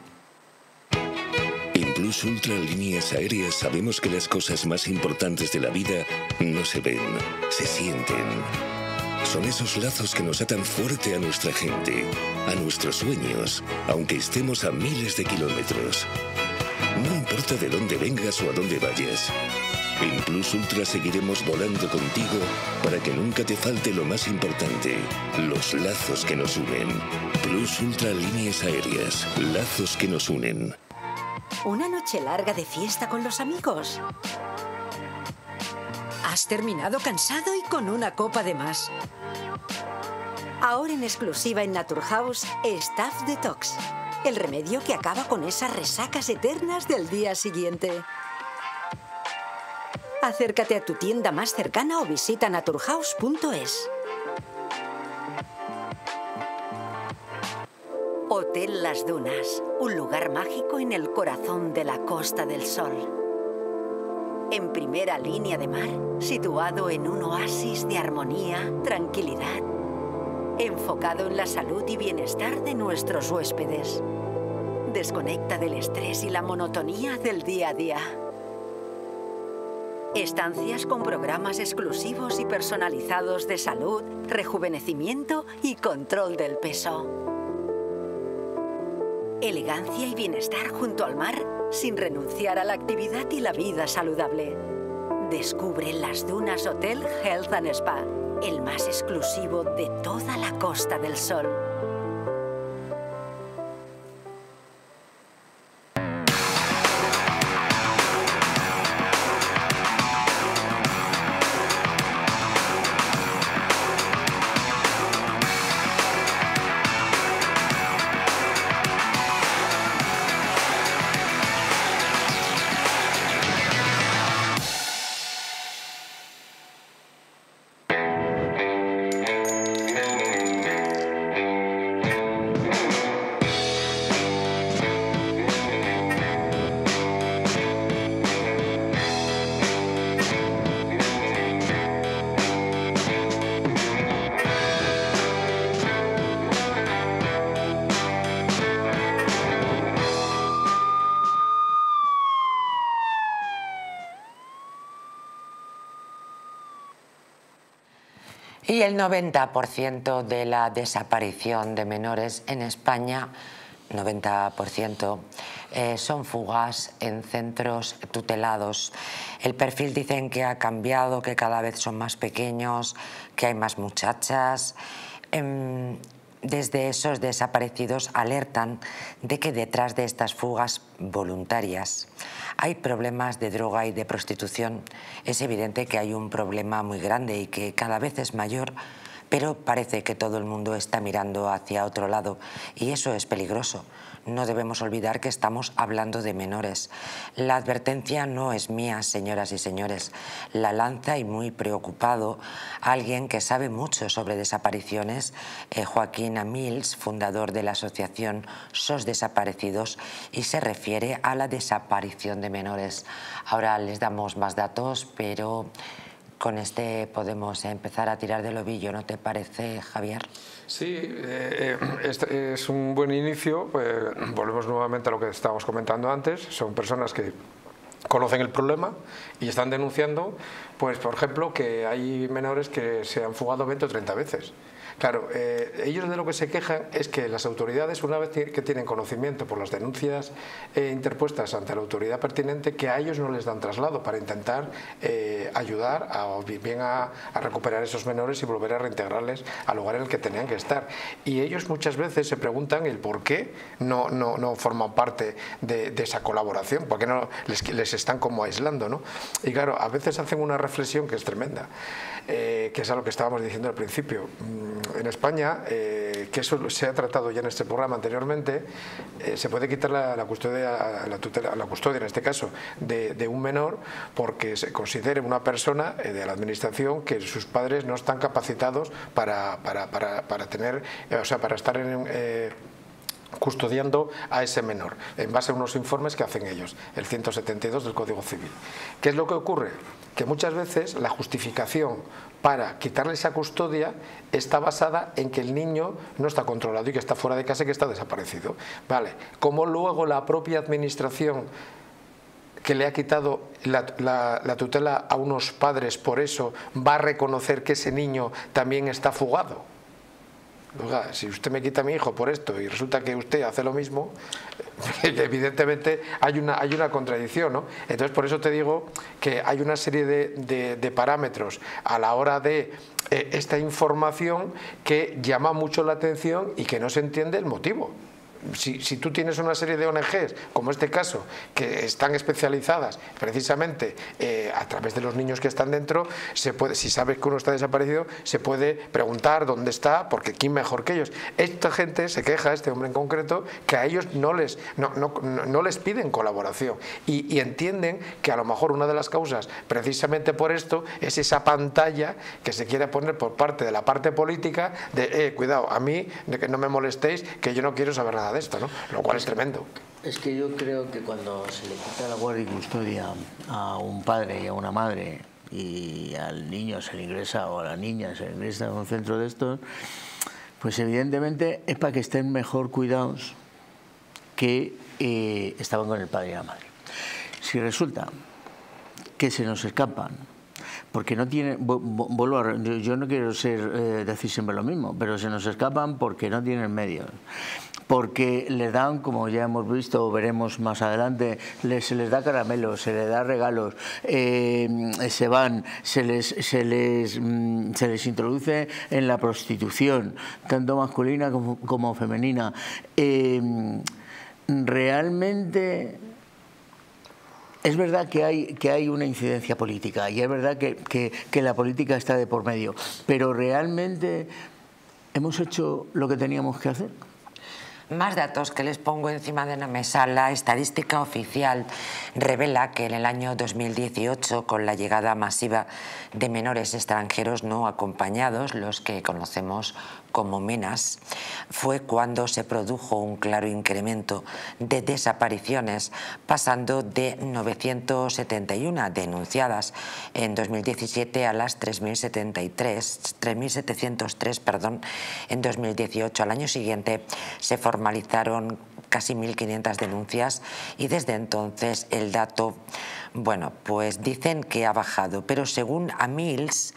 En Plus Ultra Líneas Aéreas sabemos que las cosas más importantes de la vida no se ven, se sienten. Son esos lazos que nos atan fuerte a nuestra gente, a nuestros sueños, aunque estemos a miles de kilómetros. No importa de dónde vengas o a dónde vayas. En Plus Ultra seguiremos volando contigo para que nunca te falte lo más importante, los lazos que nos unen. Plus Ultra Líneas Aéreas, lazos que nos unen. ¿Una noche larga de fiesta con los amigos? ¿Has terminado cansado y con una copa de más? Ahora en exclusiva en Naturhaus, Staff Detox. El remedio que acaba con esas resacas eternas del día siguiente. Acércate a tu tienda más cercana o visita naturhaus.es. Hotel Las Dunas, un lugar mágico en el corazón de la Costa del Sol. En primera línea de mar, situado en un oasis de armonía, tranquilidad, enfocado en la salud y bienestar de nuestros huéspedes. Desconecta del estrés y la monotonía del día a día. Estancias con programas exclusivos y personalizados de salud, rejuvenecimiento y control del peso. Elegancia y bienestar junto al mar, sin renunciar a la actividad y la vida saludable. Descubre Las Dunas Hotel Health and Spa, el más exclusivo de toda la Costa del Sol. Y el 90% de la desaparición de menores en España, 90%, son fugas en centros tutelados. El perfil dicen que ha cambiado, que cada vez son más pequeños, que hay más muchachas. Desde esos desaparecidos alertan de que detrás de estas fugas voluntarias hay problemas de droga y de prostitución. Es evidente que hay un problema muy grande y que cada vez es mayor, pero parece que todo el mundo está mirando hacia otro lado y eso es peligroso. No debemos olvidar que estamos hablando de menores. La advertencia no es mía, señoras y señores. La lanza, y muy preocupado, alguien que sabe mucho sobre desapariciones, Joaquín Amils, fundador de la asociación SOS Desaparecidos, y se refiere a la desaparición de menores. Ahora les damos más datos, pero con este podemos empezar a tirar del ovillo, ¿no te parece, Javier? Sí, este es un buen inicio. Volvemos nuevamente a lo que estábamos comentando antes. Son personas que conocen el problema y están denunciando, pues por ejemplo, que hay menores que se han fugado 20 o 30 veces. Claro, ellos de lo que se quejan es que las autoridades, una vez que tienen conocimiento por las denuncias interpuestas ante la autoridad pertinente, que a ellos no les dan traslado para intentar ayudar a recuperar esos menores y volver a reintegrarles al lugar en el que tenían que estar. Y ellos muchas veces se preguntan el por qué no forman parte de esa colaboración, por qué no les están como aislando, ¿no? Y claro, a veces hacen una reflexión que es tremenda, que es a lo que estábamos diciendo al principio. En España, que eso se ha tratado ya en este programa anteriormente, se puede quitar la custodia en este caso de un menor porque se considere una persona de la administración que sus padres no están capacitados para tener, o sea, para estar custodiando a ese menor, en base a unos informes que hacen ellos, el 172 del Código Civil. ¿Qué es lo que ocurre? Que muchas veces la justificación para quitarle esa custodia está basada en que el niño no está controlado y que está fuera de casa y que está desaparecido. Vale, como luego la propia administración que le ha quitado la tutela a unos padres por eso va a reconocer que ese niño también está fugado. Oiga, si usted me quita a mi hijo por esto y resulta que usted hace lo mismo, evidentemente hay una contradicción, ¿no? Entonces por eso te digo que hay una serie de parámetros a la hora de esta información que llama mucho la atención y que no se entiende el motivo. si tú tienes una serie de ONGs, como este caso, que están especializadas precisamente a través de los niños que están dentro, si sabes que uno está desaparecido, se puede preguntar dónde está, porque ¿quién mejor que ellos? Esta gente se queja, este hombre en concreto, que a ellos no les piden colaboración y entienden que a lo mejor una de las causas precisamente por esto es esa pantalla que se quiere poner por parte de la parte política de cuidado, a mí, de que no me molestéis, que yo no quiero saber nada de esto, ¿no? Lo cual es tremendo. Es que yo creo que cuando se le quita la guardia y custodia a un padre y a una madre y al niño se le ingresa o a la niña se le ingresa en un centro de estos, pues evidentemente es para que estén mejor cuidados que estaban con el padre y la madre. Si resulta que se nos escapan, porque no tienen, yo no quiero decir siempre lo mismo, pero se nos escapan porque no tienen medios, porque les dan, como ya hemos visto o veremos más adelante, se les da caramelos, se les da regalos, se van, se les introduce en la prostitución, tanto masculina como femenina. Realmente es verdad que hay una incidencia política y es verdad que la política está de por medio, pero realmente hemos hecho lo que teníamos que hacer. Más datos que les pongo encima de la mesa. La estadística oficial revela que en el año 2018, con la llegada masiva de menores extranjeros no acompañados, los que conocemos como MENAs, fue cuando se produjo un claro incremento de desapariciones, pasando de 971 denunciadas en 2017 a las 3.703 en 2018. Al año siguiente se formalizaron casi 1.500 denuncias y desde entonces el dato, bueno, pues dicen que ha bajado, pero según Amils,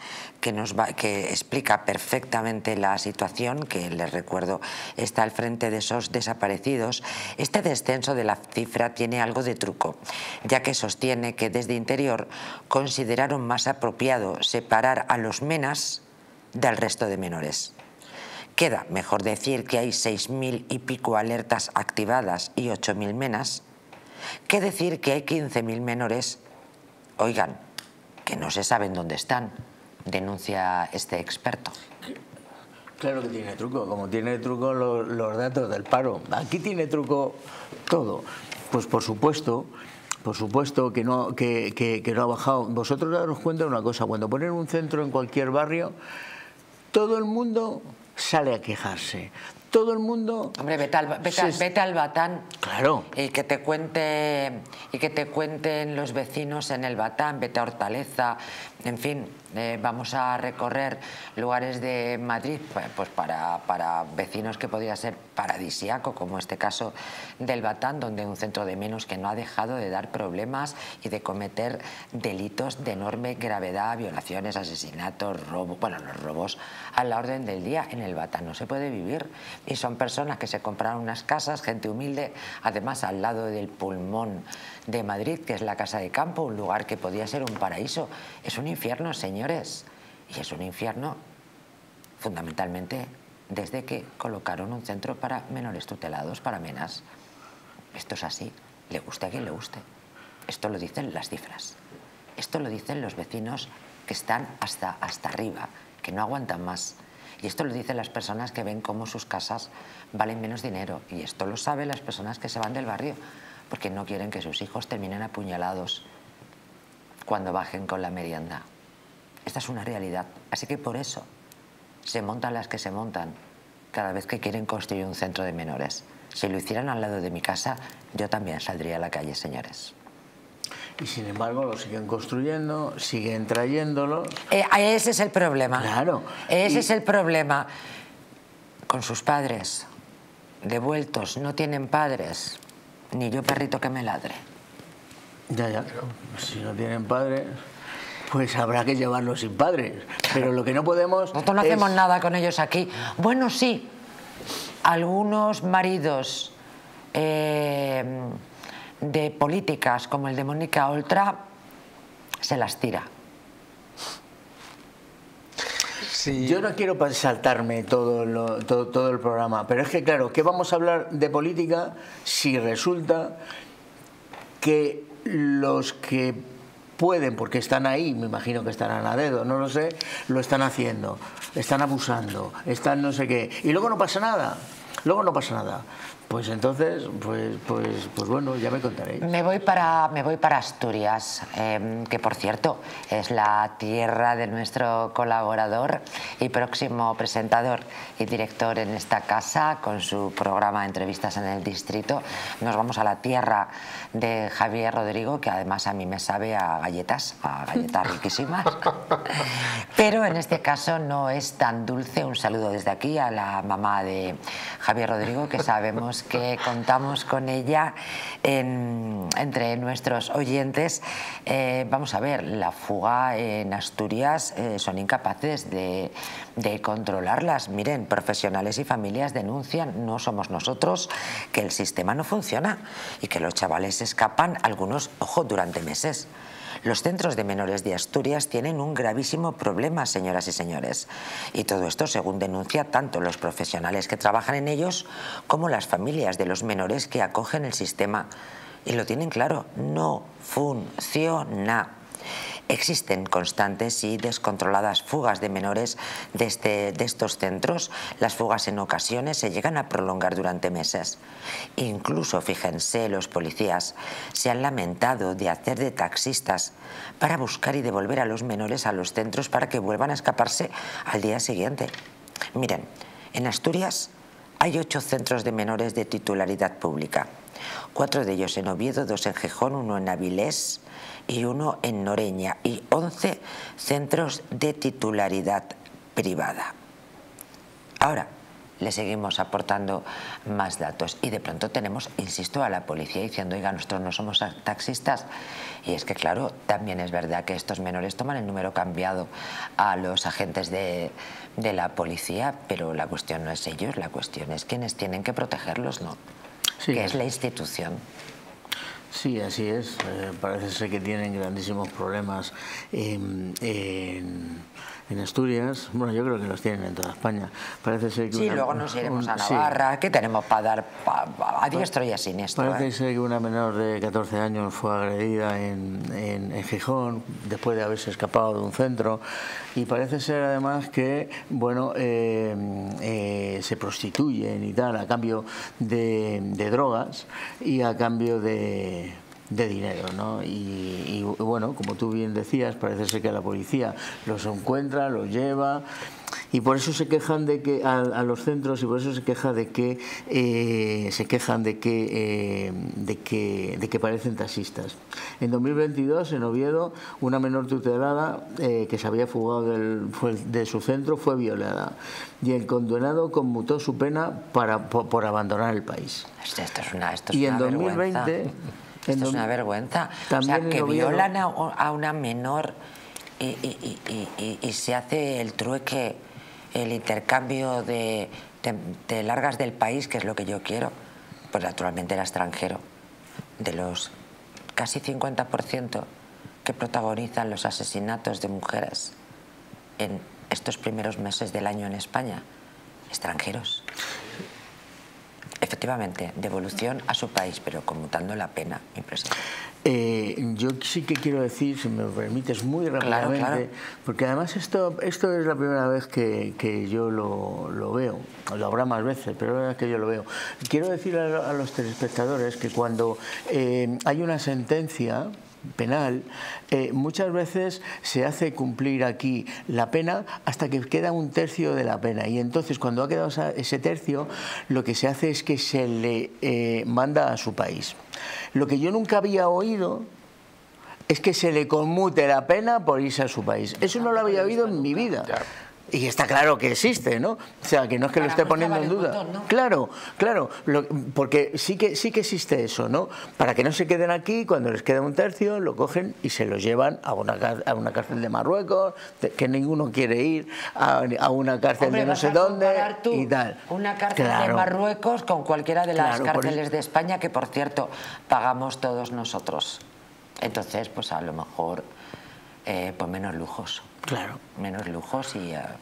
que explica perfectamente la situación, que les recuerdo está al frente de esos desaparecidos, este descenso de la cifra tiene algo de truco, ya que sostiene que desde Interior consideraron más apropiado separar a los MENAs del resto de menores. Queda mejor decir que hay 6.000 y pico alertas activadas y 8.000 MENAs, que decir que hay 15.000 menores, oigan, que no se saben dónde están, denuncia este experto. Claro que tiene truco, como tiene truco los datos del paro. Aquí tiene truco todo. Pues por supuesto que no ha bajado. Vosotros daros cuenta de una cosa, cuando ponen un centro en cualquier barrio, todo el mundo sale a quejarse. Todo el mundo... Hombre, vete al Batán. Claro. Y que te cuenten los vecinos en el Batán, vete a Hortaleza, en fin, vamos a recorrer lugares de Madrid pues para vecinos que podría ser paradisíaco, como este caso del Batán, donde un centro de menos que no ha dejado de dar problemas y de cometer delitos de enorme gravedad, violaciones, asesinatos, robos, bueno, los robos a la orden del día. En el Batán no se puede vivir. Y son personas que se compraron unas casas, gente humilde, además al lado del pulmón de Madrid, que es la Casa de Campo, un lugar que podía ser un paraíso. Es un infierno, señores, y es un infierno fundamentalmente desde que colocaron un centro para menores tutelados, para MENAs. Esto es así, le guste a quien le guste. Esto lo dicen las cifras, esto lo dicen los vecinos que están hasta arriba, que no aguantan más. Y esto lo dicen las personas que ven cómo sus casas valen menos dinero. Y esto lo saben las personas que se van del barrio, porque no quieren que sus hijos terminen apuñalados cuando bajen con la merienda. Esta es una realidad. Así que por eso se montan las que se montan cada vez que quieren construir un centro de menores. Si lo hicieran al lado de mi casa, yo también saldría a la calle, señores. Y sin embargo lo siguen construyendo, siguen trayéndolo. Ese es el problema. Claro. Ese es el problema. Con sus padres devueltos, no tienen padres, ni yo perrito que me ladre. Ya. Si no tienen padres, pues habrá que llevarlos sin padres. Pero lo que no podemos... Nosotros no hacemos nada con ellos aquí. Bueno, sí, algunos maridos de políticas como el de Mónica Oltra se las tira. Sí. Yo no quiero saltarme todo el programa, pero es que claro, ¿qué vamos a hablar de política si resulta que los que pueden, porque están ahí, me imagino que estarán a dedo, no lo sé, lo están haciendo, están abusando, están no sé qué, y luego no pasa nada? Luego no pasa nada. Pues entonces, pues bueno, ya me contaréis. Me voy para Asturias, que por cierto es la tierra de nuestro colaborador y próximo presentador y director en esta casa con su programa Entrevistas en el Distrito. Nos vamos a la tierra de Javier Rodrigo, que además a mí me sabe a galletas riquísimas. Pero en este caso no es tan dulce. Un saludo desde aquí a la mamá de Javier Rodrigo, que sabemos que contamos con ella entre nuestros oyentes. Vamos a ver, la fuga en Asturias son incapaces de controlarlas. Miren, profesionales y familias denuncian, no somos nosotros, que el sistema no funciona y que los chavales escapan, algunos, ojo, durante meses. Los centros de menores de Asturias tienen un gravísimo problema, señoras y señores. Y todo esto según denuncia tanto los profesionales que trabajan en ellos como las familias de los menores que acogen el sistema. Y lo tienen claro, no funciona. Existen constantes y descontroladas fugas de menores de estos centros. Las fugas en ocasiones se llegan a prolongar durante meses. Incluso, fíjense, los policías se han lamentado de hacer de taxistas para buscar y devolver a los menores a los centros para que vuelvan a escaparse al día siguiente. Miren, en Asturias hay 8 centros de menores de titularidad pública. 4 de ellos en Oviedo, 2 en Gijón, 1 en Avilés y 1 en Noreña, y 11 centros de titularidad privada. Ahora le seguimos aportando más datos y de pronto tenemos, insisto, a la policía diciendo, oiga, nosotros no somos taxistas. Y es que claro, también es verdad que estos menores toman el número cambiado a los agentes de la policía, pero la cuestión no es ellos, la cuestión es quienes tienen que protegerlos, ¿no? Sí, que es la institución. Sí, así es. Parece ser que tienen grandísimos problemas en Asturias. Bueno, yo creo que los tienen en toda España. Parece ser que sí, luego nos iremos a Navarra. Sí. ¿Qué tenemos para dar a diestro y a siniestro? Parece ser que una menor de 14 años fue agredida en Gijón después de haberse escapado de un centro. Y parece ser además que, bueno, se prostituyen y tal a cambio de drogas y a cambio de dinero, ¿no? Y bueno, como tú bien decías, parece ser que la policía los encuentra, los lleva, y por eso se quejan de que a los centros, y por eso se quejan de que parecen taxistas. En 2022, en Oviedo, una menor tutelada que se había fugado de su centro fue violada, y el condenado conmutó su pena por abandonar el país. Esto es una y en 2020 esto es una vergüenza. O sea, que violan a una menor y se hace el trueque, el intercambio de largas del país, que es lo que yo quiero. Pues naturalmente era extranjero. De los casi 50% que protagonizan los asesinatos de mujeres en estos primeros meses del año en España, extranjeros. Efectivamente, devolución a su país, pero conmutando la pena. Impresionante. Yo sí que quiero decir, si me permites, muy rápidamente, claro. Porque además esto es la primera vez que yo lo veo, lo habrá más veces, pero es la primera vez que yo lo veo. Quiero decir a los telespectadores que cuando hay una sentencia penal, muchas veces se hace cumplir aquí la pena hasta que queda un tercio de la pena, y entonces cuando ha quedado ese tercio, lo que se hace es que se le manda a su país. Lo que yo nunca había oído es que se le conmute la pena por irse a su país. Eso no lo había oído en mi vida. Y está claro que existe, ¿no? O sea, que no es que lo esté poniendo en duda. Botón, ¿no? Claro, porque sí que existe eso, ¿no? Para que no se queden aquí, cuando les queda un tercio, lo cogen y se los llevan a una cárcel de Marruecos, que ninguno quiere ir, a una cárcel de no sé dónde y tal. Una cárcel de Marruecos con cualquiera de las cárceles de España, que por cierto pagamos todos nosotros. Entonces, pues a lo mejor pues menos lujos. Claro. Menos lujos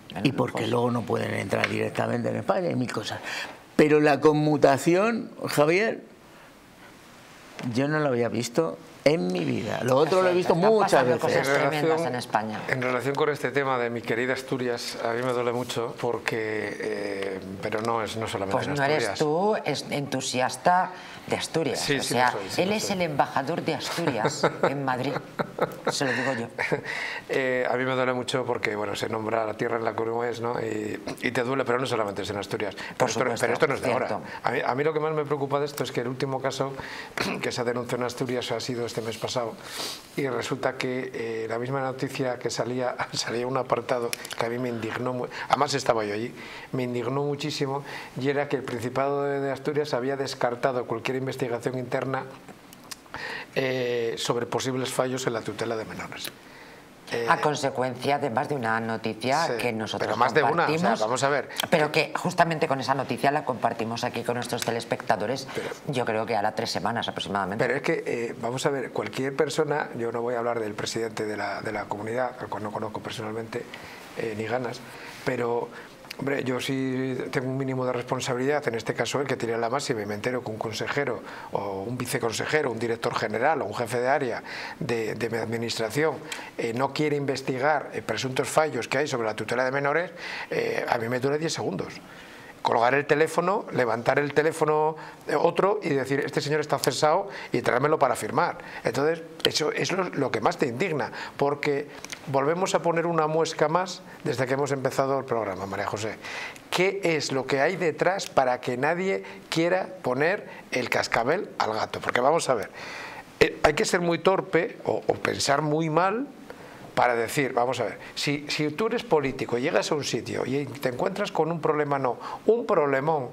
y porque luego no pueden entrar directamente en España y mil cosas. Pero la conmutación, Javier, yo no lo había visto en mi vida. Lo otro lo he visto muchas veces. Cosas tremendas en España. En relación con este tema de mi querida Asturias, a mí me duele mucho porque, pero no es no solamente pues en no Asturias. eres tú entusiasta de Asturias. Sí, o sí, sea, lo soy, sí, él lo es soy. el embajador de Asturias en Madrid. Se lo digo yo. A mí me duele mucho porque, bueno, se nombra la tierra en la que uno es, ¿no? Y te duele, pero no solamente es en Asturias. Pero esto no es de ahora. A mí lo que más me preocupa de esto es que el último caso que se denunció en Asturias ha sido este mes pasado, y resulta que la misma noticia que salía un apartado que a mí me indignó, además estaba yo allí, me indignó muchísimo, y era que el Principado de Asturias había descartado cualquier investigación interna sobre posibles fallos en la tutela de menores. A consecuencia, además de una noticia sí, que nosotros pero más de una, compartimos, o sea, vamos a ver. Pero que justamente con esa noticia la compartimos aquí con nuestros telespectadores, yo creo que hará 3 semanas aproximadamente. Pero es que, vamos a ver, cualquier persona, yo no voy a hablar del presidente de la comunidad, al cual no conozco personalmente, ni ganas, pero... Hombre, yo sí tengo un mínimo de responsabilidad, en este caso él, que tiene la máxima, y me entero que un consejero o un viceconsejero, un director general o un jefe de área de mi administración no quiere investigar presuntos fallos que hay sobre la tutela de menores, a mí me dura 10 segundos. Colgar el teléfono, levantar el teléfono otro y decir, este señor está cesado, y traérmelo para firmar. Entonces, eso es lo que más te indigna, porque volvemos a poner una muesca más desde que hemos empezado el programa, María José. ¿Qué es lo que hay detrás para que nadie quiera poner el cascabel al gato? Porque vamos a ver, hay que ser muy torpe o pensar muy mal para decir, vamos a ver, si tú eres político, llegas a un sitio y te encuentras con un problema, un problemón,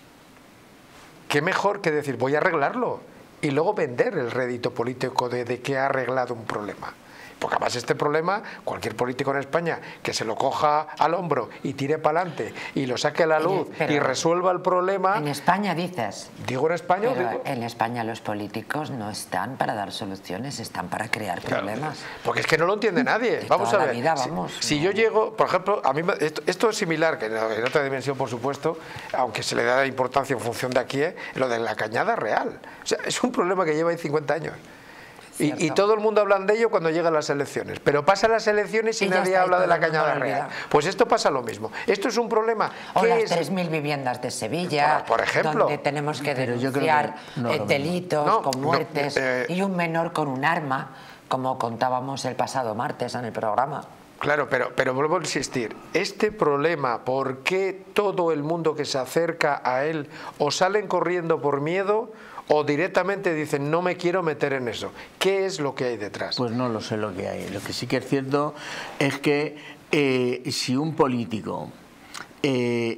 qué mejor que decir, voy a arreglarlo, y luego vender el rédito político de que ha arreglado un problema. Porque además este problema, cualquier político en España que se lo coja al hombro y tire para adelante y lo saque a la luz y resuelva el problema... En España dices. ¿Digo en España? Pero digo... en España los políticos no están para dar soluciones, están para crear problemas. Claro, porque es que no lo entiende nadie. Vamos a ver. Vida, vamos, si yo llego, por ejemplo, a mí esto es similar, que en otra dimensión, por supuesto, aunque se le da importancia en función de aquí, lo de la Cañada Real. O sea, es un problema que lleva ahí 50 años. Y todo el mundo habla de ello cuando llegan las elecciones, pero pasan las elecciones y nadie habla de la Cañada Real. Pues esto pasa lo mismo. Esto es un problema. O las 3.000 viviendas de Sevilla, por ejemplo, donde tenemos que denunciar delitos con muertes y un menor con un arma, como contábamos el pasado martes en el programa. Claro, pero vuelvo a insistir, este problema, ¿por qué todo el mundo que se acerca a él o salen corriendo por miedo o directamente dicen no me quiero meter en eso? ¿Qué es lo que hay detrás? Pues no lo sé lo que hay. Lo que sí que es cierto es que si un político ve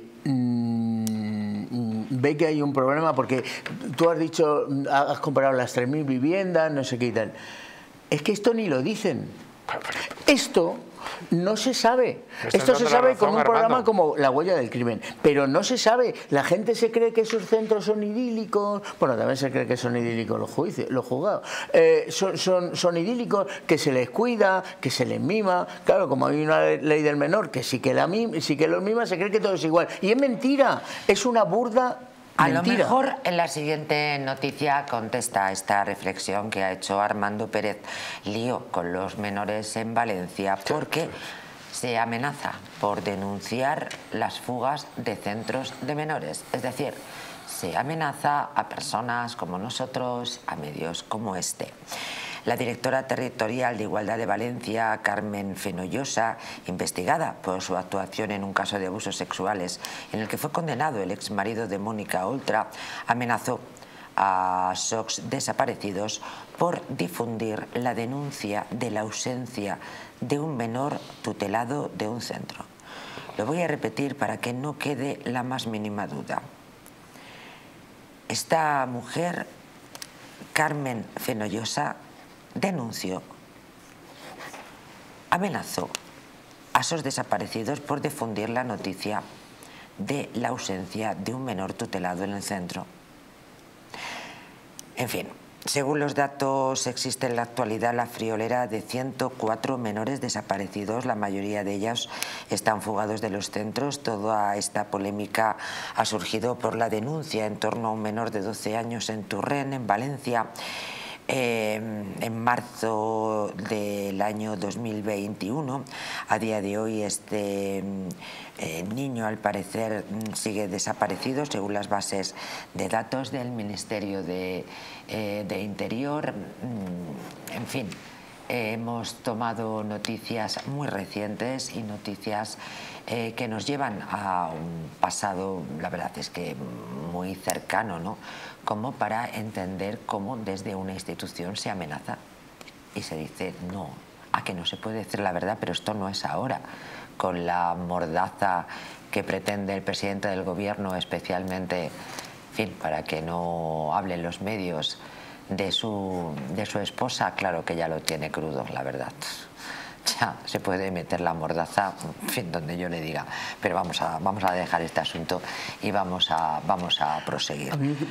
que hay un problema, porque tú has dicho, has comparado las 3.000 viviendas, no sé qué y tal, es que esto ni lo dicen. Esto no se sabe. Esto se sabe con un programa como La Huella del Crimen, pero no se sabe. La gente se cree que esos centros son idílicos. Bueno, también se cree que son idílicos los juicios, los juzgados. Son idílicos, que se les cuida, que se les mima. Claro, como hay una ley del menor que sí que los mima, se cree que todo es igual. Y es mentira. Es una burda A mentira. lo mejor en la siguiente noticia contesta esta reflexión que ha hecho Armando Pérez. Lío con los menores en Valencia porque se amenaza por denunciar las fugas de centros de menores. Es decir, se amenaza a personas como nosotros, a medios como este. La directora territorial de Igualdad de Valencia, Carmen Fenollosa, investigada por su actuación en un caso de abusos sexuales en el que fue condenado el exmarido de Mónica Oltra, amenazó a SOS Desaparecidos por difundir la denuncia de la ausencia de un menor tutelado de un centro. Lo voy a repetir para que no quede la más mínima duda. Esta mujer, Carmen Fenollosa, denunció, amenazó a SOS Desaparecidos por difundir la noticia de la ausencia de un menor tutelado en el centro. En fin, Según los datos, existe en la actualidad la friolera de 104 menores desaparecidos. La mayoría de ellas están fugados de los centros. Toda esta polémica ha surgido por la denuncia en torno a un menor de 12 años en Turren, en Valencia. En marzo del año 2021. A día de hoy este niño al parecer sigue desaparecido según las bases de datos del Ministerio de Interior. En fin, hemos tomado noticias muy recientes y noticias que nos llevan a un pasado, la verdad es que muy cercano, ¿no? Como para entender cómo desde una institución se amenaza y se dice no, a que no se puede decir la verdad, pero esto no es ahora, con la mordaza que pretende el presidente del gobierno, especialmente, en fin, para que no hablen los medios de su esposa. Claro que ya lo tiene crudo, la verdad. Ya se puede meter la mordaza, en fin, donde yo le diga, pero vamos a dejar este asunto y vamos a proseguir.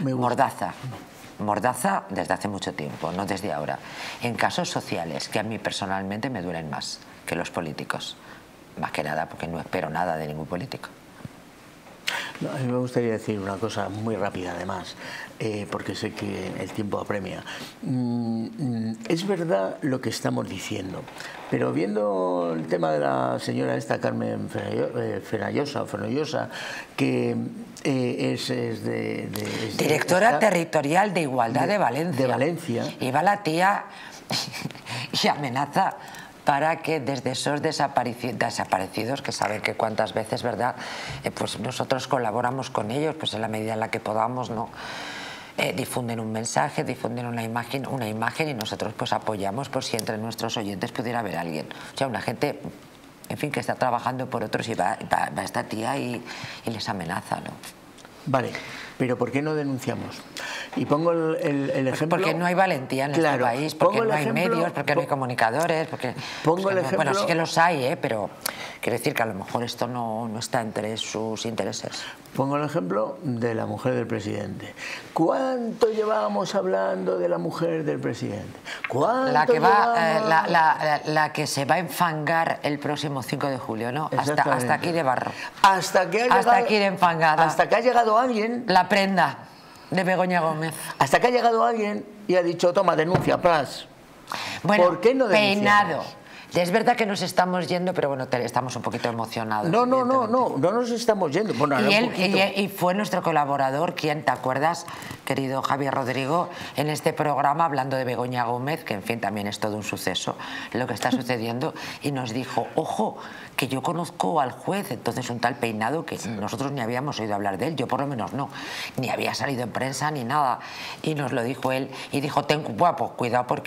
Mordaza desde hace mucho tiempo, no desde ahora, en casos sociales que a mí personalmente me duelen más que los políticos, más que nada porque no espero nada de ningún político. No, a mí me gustaría decir una cosa muy rápida además, porque sé que el tiempo apremia. Es verdad lo que estamos diciendo, pero viendo el tema de la señora esta Carmen Fenollosa, que es directora territorial de Igualdad de Valencia. Y va la tía y amenaza para que desde esos desaparecidos, que saben que cuántas veces, ¿verdad?, pues nosotros colaboramos con ellos, pues en la medida en la que podamos, ¿no? Difunden un mensaje, difunden una imagen y nosotros pues apoyamos por si entre nuestros oyentes pudiera haber alguien. O sea, una gente, en fin, que está trabajando por otros y va esta tía y les amenaza, ¿no? Vale, pero ¿por qué no denunciamos? Y pongo el ejemplo... Porque no hay valentía en este país, porque no hay medios, porque no hay comunicadores, porque... Bueno, sí que los hay, pero quiero decir que a lo mejor esto no está entre sus intereses. Pongo el ejemplo de la mujer del presidente. ¿Cuánto llevábamos hablando de la mujer del presidente? La que se va a enfangar el próximo 5 de julio, ¿no? Hasta aquí de barro. Hasta aquí de enfangada. Hasta que ha llegado alguien... La prenda de Begoña Gómez. Hasta que ha llegado alguien y ha dicho, toma, denuncia, pras. Bueno, ¿por qué no denunciamos? Peinado. Es verdad que nos estamos yendo, pero bueno, estamos un poquito emocionados. No nos estamos yendo. Bueno, y fue nuestro colaborador quien, ¿te acuerdas, querido Javier Rodrigo, en este programa hablando de Begoña Gómez, que en fin también es todo un suceso lo que está sucediendo, y nos dijo, ojo, que yo conozco al juez, entonces un tal Peinado, que nosotros ni habíamos oído hablar de él, yo por lo menos no, ni había salido en prensa ni nada, y nos lo dijo él, y dijo, ten guapo, cuidado porque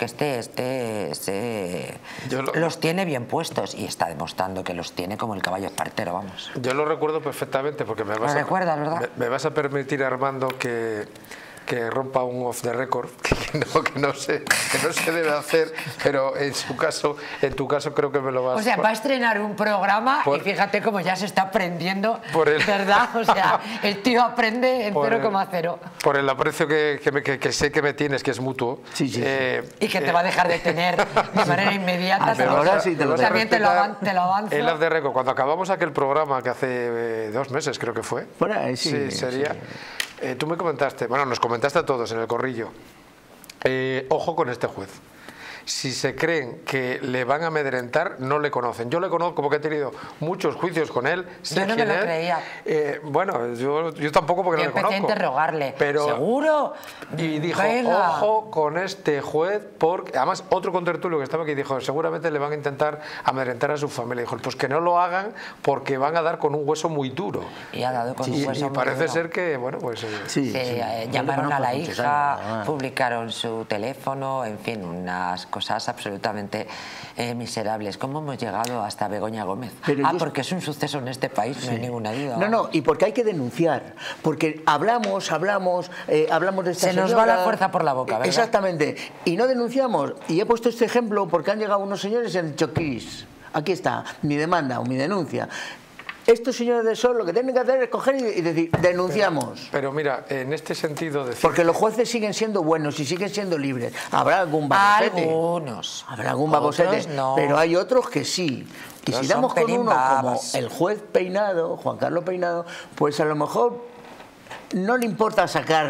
los tiene bien puestos, y está demostrando que los tiene como el caballo espartero, vamos. Yo lo recuerdo perfectamente, porque me vas a permitir, Armando, que rompa un off the record, que no se debe hacer, pero en tu caso creo que me lo vas a... O sea, va a estrenar un programa y fíjate cómo ya se está aprendiendo, ¿verdad? O sea, el tío aprende en 0,0. Por el aprecio que sé que me tienes, que es mutuo. Sí. Y que te va a dejar de tener de manera inmediata. Pero ahora sí también te lo avanzo. El off the record, cuando acabamos aquel programa que hace 2 meses creo que fue. Por ahí, sí. Sería... tú me comentaste, bueno, nos comentaste a todos en el corrillo, ojo con este juez. Si se creen que le van a amedrentar, no le conocen. Yo le conozco porque he tenido muchos juicios con él. Yo no me lo creía. Bueno, yo tampoco porque no le conozco. Empecé a interrogarle. Pero, ¿seguro? Y dijo, venga, ojo con este juez, porque además otro contertulio que estaba aquí dijo, seguramente le van a intentar amedrentar a su familia. Dijo, pues que no lo hagan porque van a dar con un hueso muy duro. Y ha dado con un hueso muy duro. Y parece ser que, bueno, pues... llamaron a la hija, publicaron su teléfono, en fin, unas cosas absolutamente miserables. ¿Cómo hemos llegado hasta Begoña Gómez? Porque es un suceso en este país, no hay ninguna duda. No, y porque hay que denunciar, porque hablamos de esta Se nos va la fuerza por la boca, ¿verdad? Exactamente, y no denunciamos. Y he puesto este ejemplo porque han llegado unos señores y han dicho, aquí está, mi demanda o mi denuncia. Estos señores del Sol lo que tienen que hacer es coger y decir, denunciamos. Pero mira, en este sentido... Porque los jueces siguen siendo buenos y siguen siendo libres. Habrá algún babosete. Algunos. Habrá algún babosete, no. Pero hay otros que sí. Y Pero si damos son con uno como pelín el juez Peinado, Juan Carlos Peinado, pues a lo mejor no le importa sacar,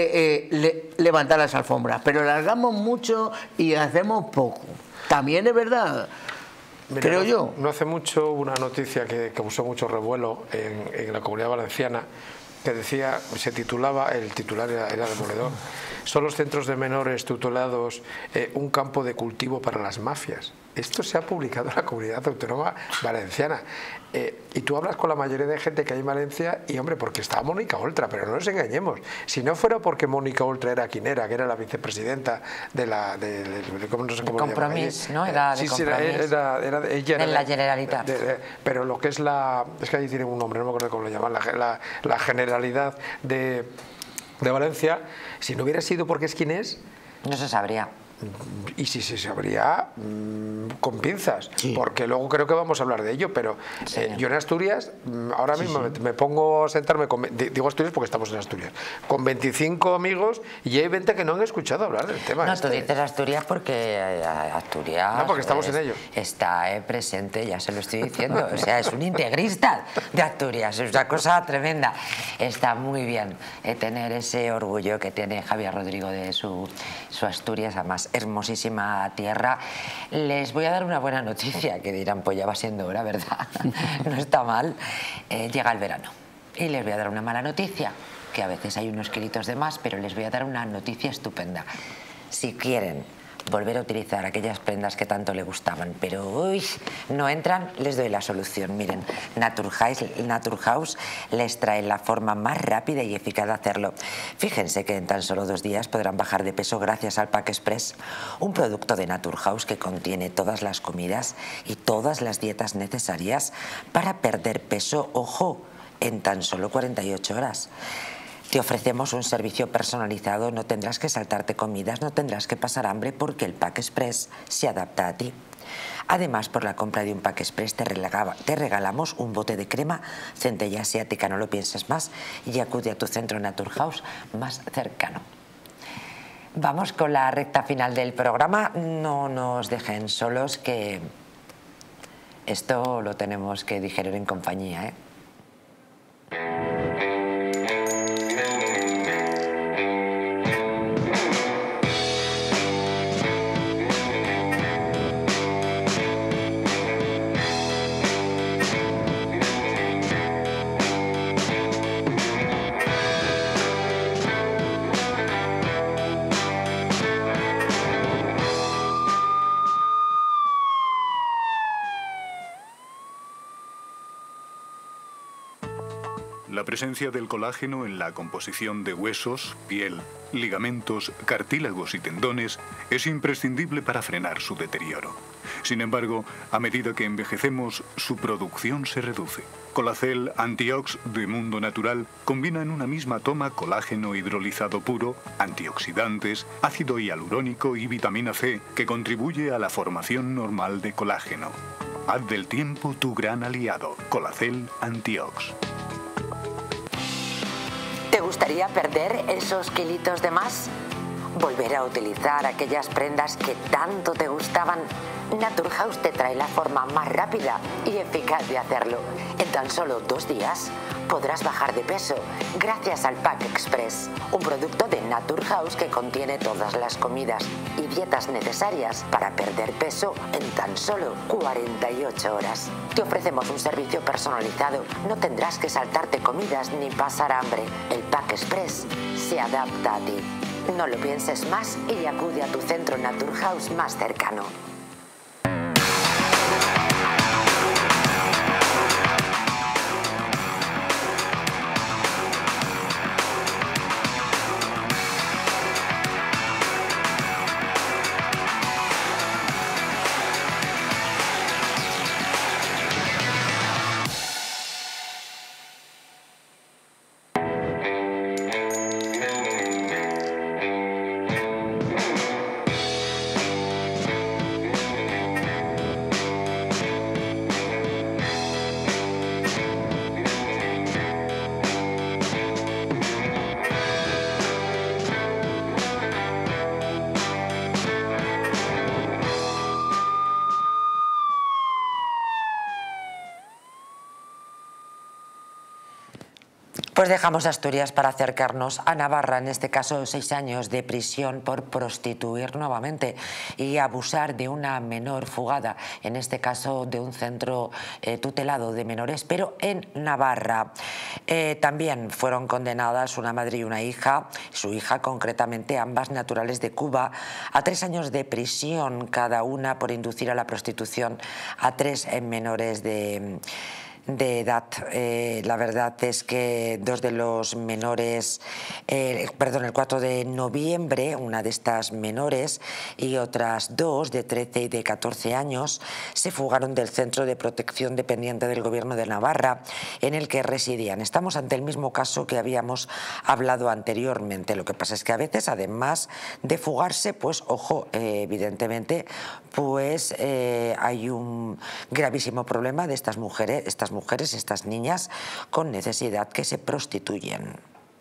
levantar las alfombras, pero largamos mucho y hacemos poco. También es verdad. Mira, creo yo. No hace mucho una noticia que causó mucho revuelo en la Comunidad Valenciana, que decía, se titulaba, el titular era demoledor: son los centros de menores tutelados un campo de cultivo para las mafias. Esto se ha publicado en la Comunidad Autónoma Valenciana. Y tú hablas con la mayoría de gente que hay en Valencia y, hombre, porque estaba Mónica Oltra, pero no nos engañemos. Si no fuera porque Mónica Oltra era quien era, que era la vicepresidenta de la... ¿cómo no sé cómo Compromís, ¿no? Era de Compromís. Ella en la Generalitat. Pero lo que es la... Es que ahí tienen un nombre, no me acuerdo cómo lo llaman, la Generalidad de Valencia. Si no hubiera sido porque es quien es... No se sabría. Y si se sabría con pinzas, sí. Porque luego creo que vamos a hablar de ello, pero sí. Yo en Asturias, ahora mismo me pongo a sentarme, digo Asturias porque estamos en Asturias, con 25 amigos y hay 20 que no han escuchado hablar del tema. No, tú dices Asturias porque Asturias... No, porque estamos en ello. Está presente, ya se lo estoy diciendo, o sea, es un integrista de Asturias, es una cosa tremenda. Está muy bien tener ese orgullo que tiene Javier Rodrigo de su Asturias, además hermosísima tierra. Les voy a dar una buena noticia, que dirán, pues ya va siendo hora, ¿verdad? No está mal. Llega el verano. Y les voy a dar una mala noticia, que a veces hay unos kilitos de más, pero les voy a dar una noticia estupenda. Si quieren volver a utilizar aquellas prendas que tanto le gustaban, pero uy, no entran, les doy la solución. Miren, Naturhaus les trae la forma más rápida y eficaz de hacerlo. Fíjense que en tan solo 2 días podrán bajar de peso gracias al Pack Express, un producto de Naturhaus que contiene todas las comidas y todas las dietas necesarias para perder peso, ojo, en tan solo 48 horas. Te ofrecemos un servicio personalizado, no tendrás que saltarte comidas, no tendrás que pasar hambre porque el Pack Express se adapta a ti. Además, por la compra de un Pack Express te regalamos un bote de crema centella asiática, no lo pienses más, y acude a tu centro Naturhaus más cercano. Vamos con la recta final del programa, no nos dejen solos, que esto lo tenemos que digerir en compañía, ¿eh? La presencia del colágeno en la composición de huesos, piel, ligamentos, cartílagos y tendones es imprescindible para frenar su deterioro. Sin embargo, a medida que envejecemos, su producción se reduce. Colacel Antiox de Mundo Natural combina en una misma toma colágeno hidrolizado puro, antioxidantes, ácido hialurónico y vitamina C, que contribuye a la formación normal de colágeno. Haz del tiempo tu gran aliado. Colacel Antiox. ¿Te gustaría perder esos kilitos de más? ¿Volver a utilizar aquellas prendas que tanto te gustaban? Naturhaus te trae la forma más rápida y eficaz de hacerlo. En tan solo 2 días podrás bajar de peso gracias al Pack Express, un producto de Naturhaus que contiene todas las comidas y dietas necesarias para perder peso en tan solo 48 horas. Te ofrecemos un servicio personalizado, no tendrás que saltarte comidas ni pasar hambre. El Pack Express se adapta a ti. No lo pienses más y acude a tu centro Naturhaus más cercano. Pues dejamos Asturias para acercarnos a Navarra, en este caso 6 años de prisión por prostituir nuevamente y abusar de una menor fugada, en este caso de un centro tutelado de menores, pero en Navarra. También fueron condenadas una madre y una hija, su hija concretamente, ambas naturales de Cuba, a 3 años de prisión cada una por inducir a la prostitución a 3 menores de edad. La verdad es que 2 de los menores, el 4 de noviembre, una de estas menores y otras 2 de 13 y de 14 años se fugaron del centro de protección dependiente del Gobierno de Navarra en el que residían. Estamos ante el mismo caso que habíamos hablado anteriormente. Lo que pasa es que a veces, además de fugarse, pues ojo, evidentemente, pues hay un gravísimo problema de estas mujeres, estas niñas con necesidad que se prostituyen.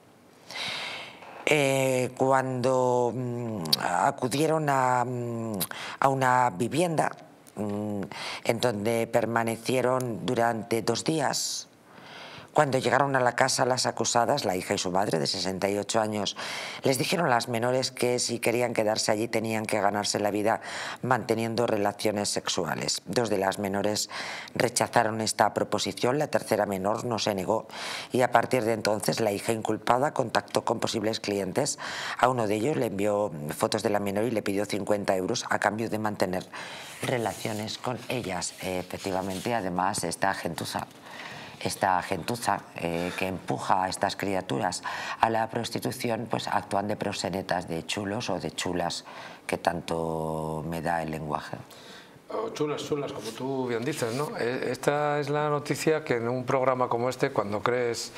Cuando acudieron a una vivienda en donde permanecieron durante 2 días, cuando llegaron a la casa las acusadas, la hija y su madre de 68 años, les dijeron a las menores que si querían quedarse allí tenían que ganarse la vida manteniendo relaciones sexuales. 2 de las menores rechazaron esta proposición, la tercera menor no se negó y a partir de entonces la hija inculpada contactó con posibles clientes. A uno de ellos le envió fotos de la menor y le pidió 50 euros a cambio de mantener relaciones con ellas. Efectivamente, además, esta gentuza que empuja a estas criaturas a la prostitución, pues actúan de proxenetas, de chulos o de chulas, que tanto me da el lenguaje. O chulas, como tú bien dices, ¿no? Esta es la noticia que en un programa como este, cuando crees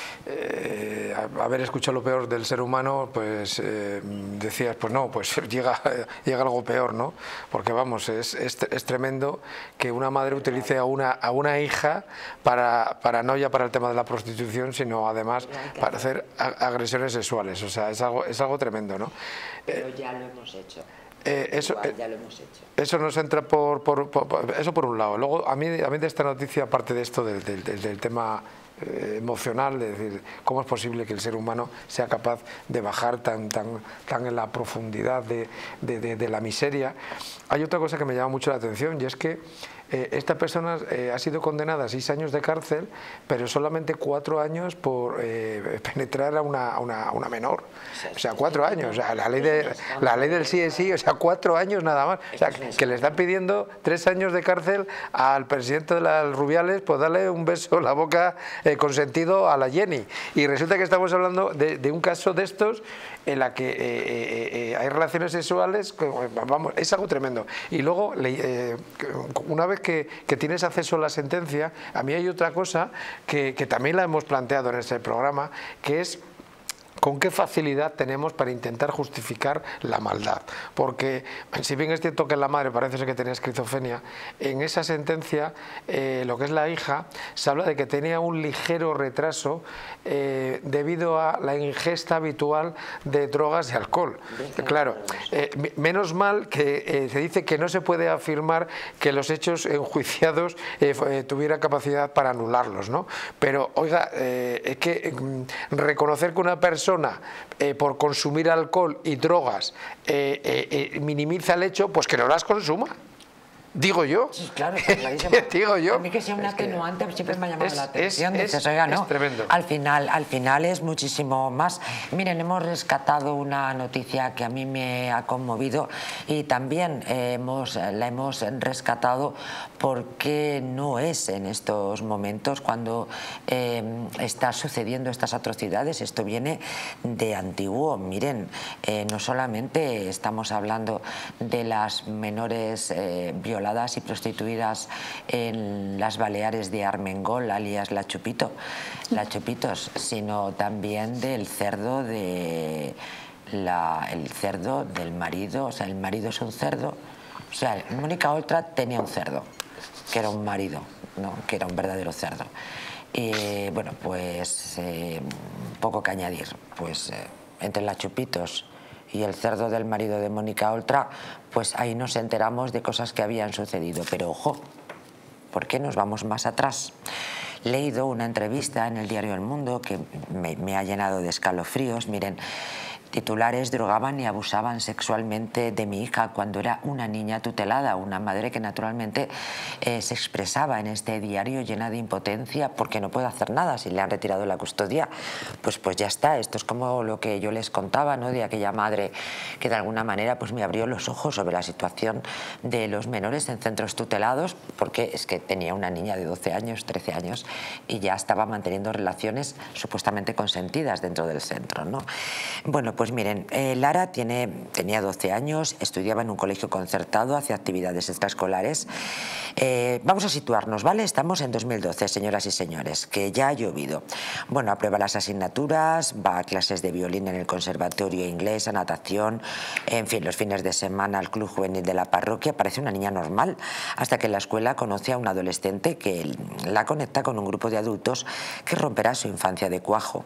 haber escuchado lo peor del ser humano, pues decías, pues no, pues llega algo peor, ¿no? Porque vamos, es tremendo que una madre utilice a una hija para no ya para el tema de la prostitución, sino además para hacer agresiones sexuales. O sea, es algo tremendo, ¿no? Pero ya lo hemos hecho. Ya lo hemos hecho. Eso nos entra eso por un lado. Luego, a mí de esta noticia, aparte de esto del tema emocional, de decir, cómo es posible que el ser humano sea capaz de bajar tan en la profundidad de la miseria. Hay otra cosa que me llama mucho la atención, y es que esta persona ha sido condenada a 6 años de cárcel, pero solamente 4 años por penetrar a una menor. O sea, 4 años. O sea, la ley del sí es sí, o sea, 4 años nada más. O sea, que le están pidiendo 3 años de cárcel al presidente de las Rubiales por darle un beso en la boca consentido a la Jenny. Y resulta que estamos hablando de un caso de estos en la que hay relaciones sexuales, vamos, es algo tremendo. Y luego, una vez que tienes acceso a la sentencia, a mí hay otra cosa que también la hemos planteado en este programa, que es con qué facilidad tenemos para intentar justificar la maldad. Porque si bien es cierto que la madre parece ser que tenía esquizofrenia, en esa sentencia lo que es la hija se habla de que tenía un ligero retraso debido a la ingesta habitual de drogas y alcohol. Claro, menos mal que se dice que no se puede afirmar que los hechos enjuiciados tuvieran capacidad para anularlos, ¿no? Pero oiga, es que reconocer que una persona por consumir alcohol y drogas minimiza el hecho, pues que no las consuma. Digo yo. Sí, claro, clarísimo. Digo yo. A mí que sea un atenuante siempre me ha llamado la atención. Dices, oiga, no. Es tremendo. Al final es muchísimo más. Miren, hemos rescatado una noticia que a mí me ha conmovido y también la hemos rescatado porque no es en estos momentos cuando está sucediendo estas atrocidades. Esto viene de antiguo. Miren, no solamente estamos hablando de las menores violadas y prostituidas en las Baleares de Armengol, alias la Chupitos, sino también del cerdo el cerdo del marido. O sea, el marido es un cerdo. O sea, Mónica Oltra tenía un cerdo que era un marido, ¿no? Que era un verdadero cerdo. Y bueno, pues poco que añadir. Pues entre la Chupitos y el cerdo del marido de Mónica Oltra, pues ahí nos enteramos de cosas que habían sucedido. Pero ojo, ¿por qué nos vamos más atrás? leído una entrevista en el diario El Mundo que me ha llenado de escalofríos. Miren, titulares: drogaban y abusaban sexualmente de mi hija cuando era una niña tutelada. Una madre que naturalmente se expresaba en este diario llena de impotencia porque no puede hacer nada. Si le han retirado la custodia, pues ya está. Esto es como lo que yo les contaba, ¿no?, de aquella madre que de alguna manera pues me abrió los ojos sobre la situación de los menores en centros tutelados, porque es que tenía una niña de 12 años, 13 años y ya estaba manteniendo relaciones supuestamente consentidas dentro del centro, ¿no? Bueno, pues miren, Lara tenía 12 años, estudiaba en un colegio concertado, hacía actividades extraescolares. Vamos a situarnos, ¿vale? Estamos en 2012, señoras y señores, que ya ha llovido. Bueno, aprueba las asignaturas, va a clases de violín en el conservatorio, inglés, a natación, en fin, los fines de semana al club juvenil de la parroquia. Parece una niña normal, hasta que en la escuela conoce a un adolescente que la conecta con un grupo de adultos que romperá su infancia de cuajo.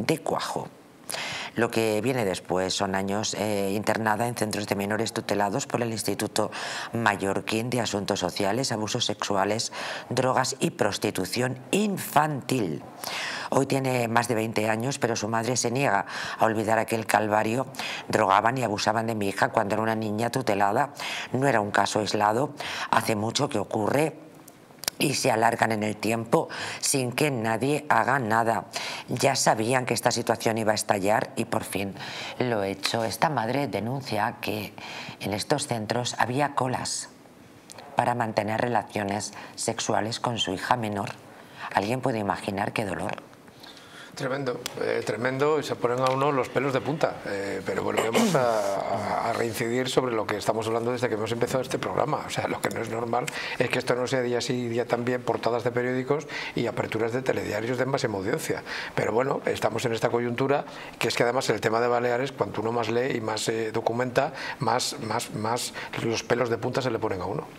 Lo que viene después son años internada en centros de menores tutelados por el Instituto Mallorquín de Asuntos Sociales, Abusos Sexuales, Drogas y Prostitución Infantil. Hoy tiene más de 20 años, pero su madre se niega a olvidar aquel calvario. Drogaban y abusaban de mi hija cuando era una niña tutelada. No era un caso aislado, hace mucho que ocurre y se alargan en el tiempo sin que nadie haga nada. Ya sabían que esta situación iba a estallar y por fin lo he hecho. Esta madre denuncia que en estos centros había colas para mantener relaciones sexuales con su hija menor. ¿Alguien puede imaginar qué dolor? Tremendo, tremendo, y se ponen a uno los pelos de punta, pero volvemos a reincidir sobre lo que estamos hablando desde que hemos empezado este programa. O sea, lo que no es normal es que esto no sea día sí día también portadas de periódicos y aperturas de telediarios de máxima audiencia. Pero bueno, estamos en esta coyuntura, que es que además el tema de Baleares, cuanto uno más lee y más documenta, más los pelos de punta se le ponen a uno.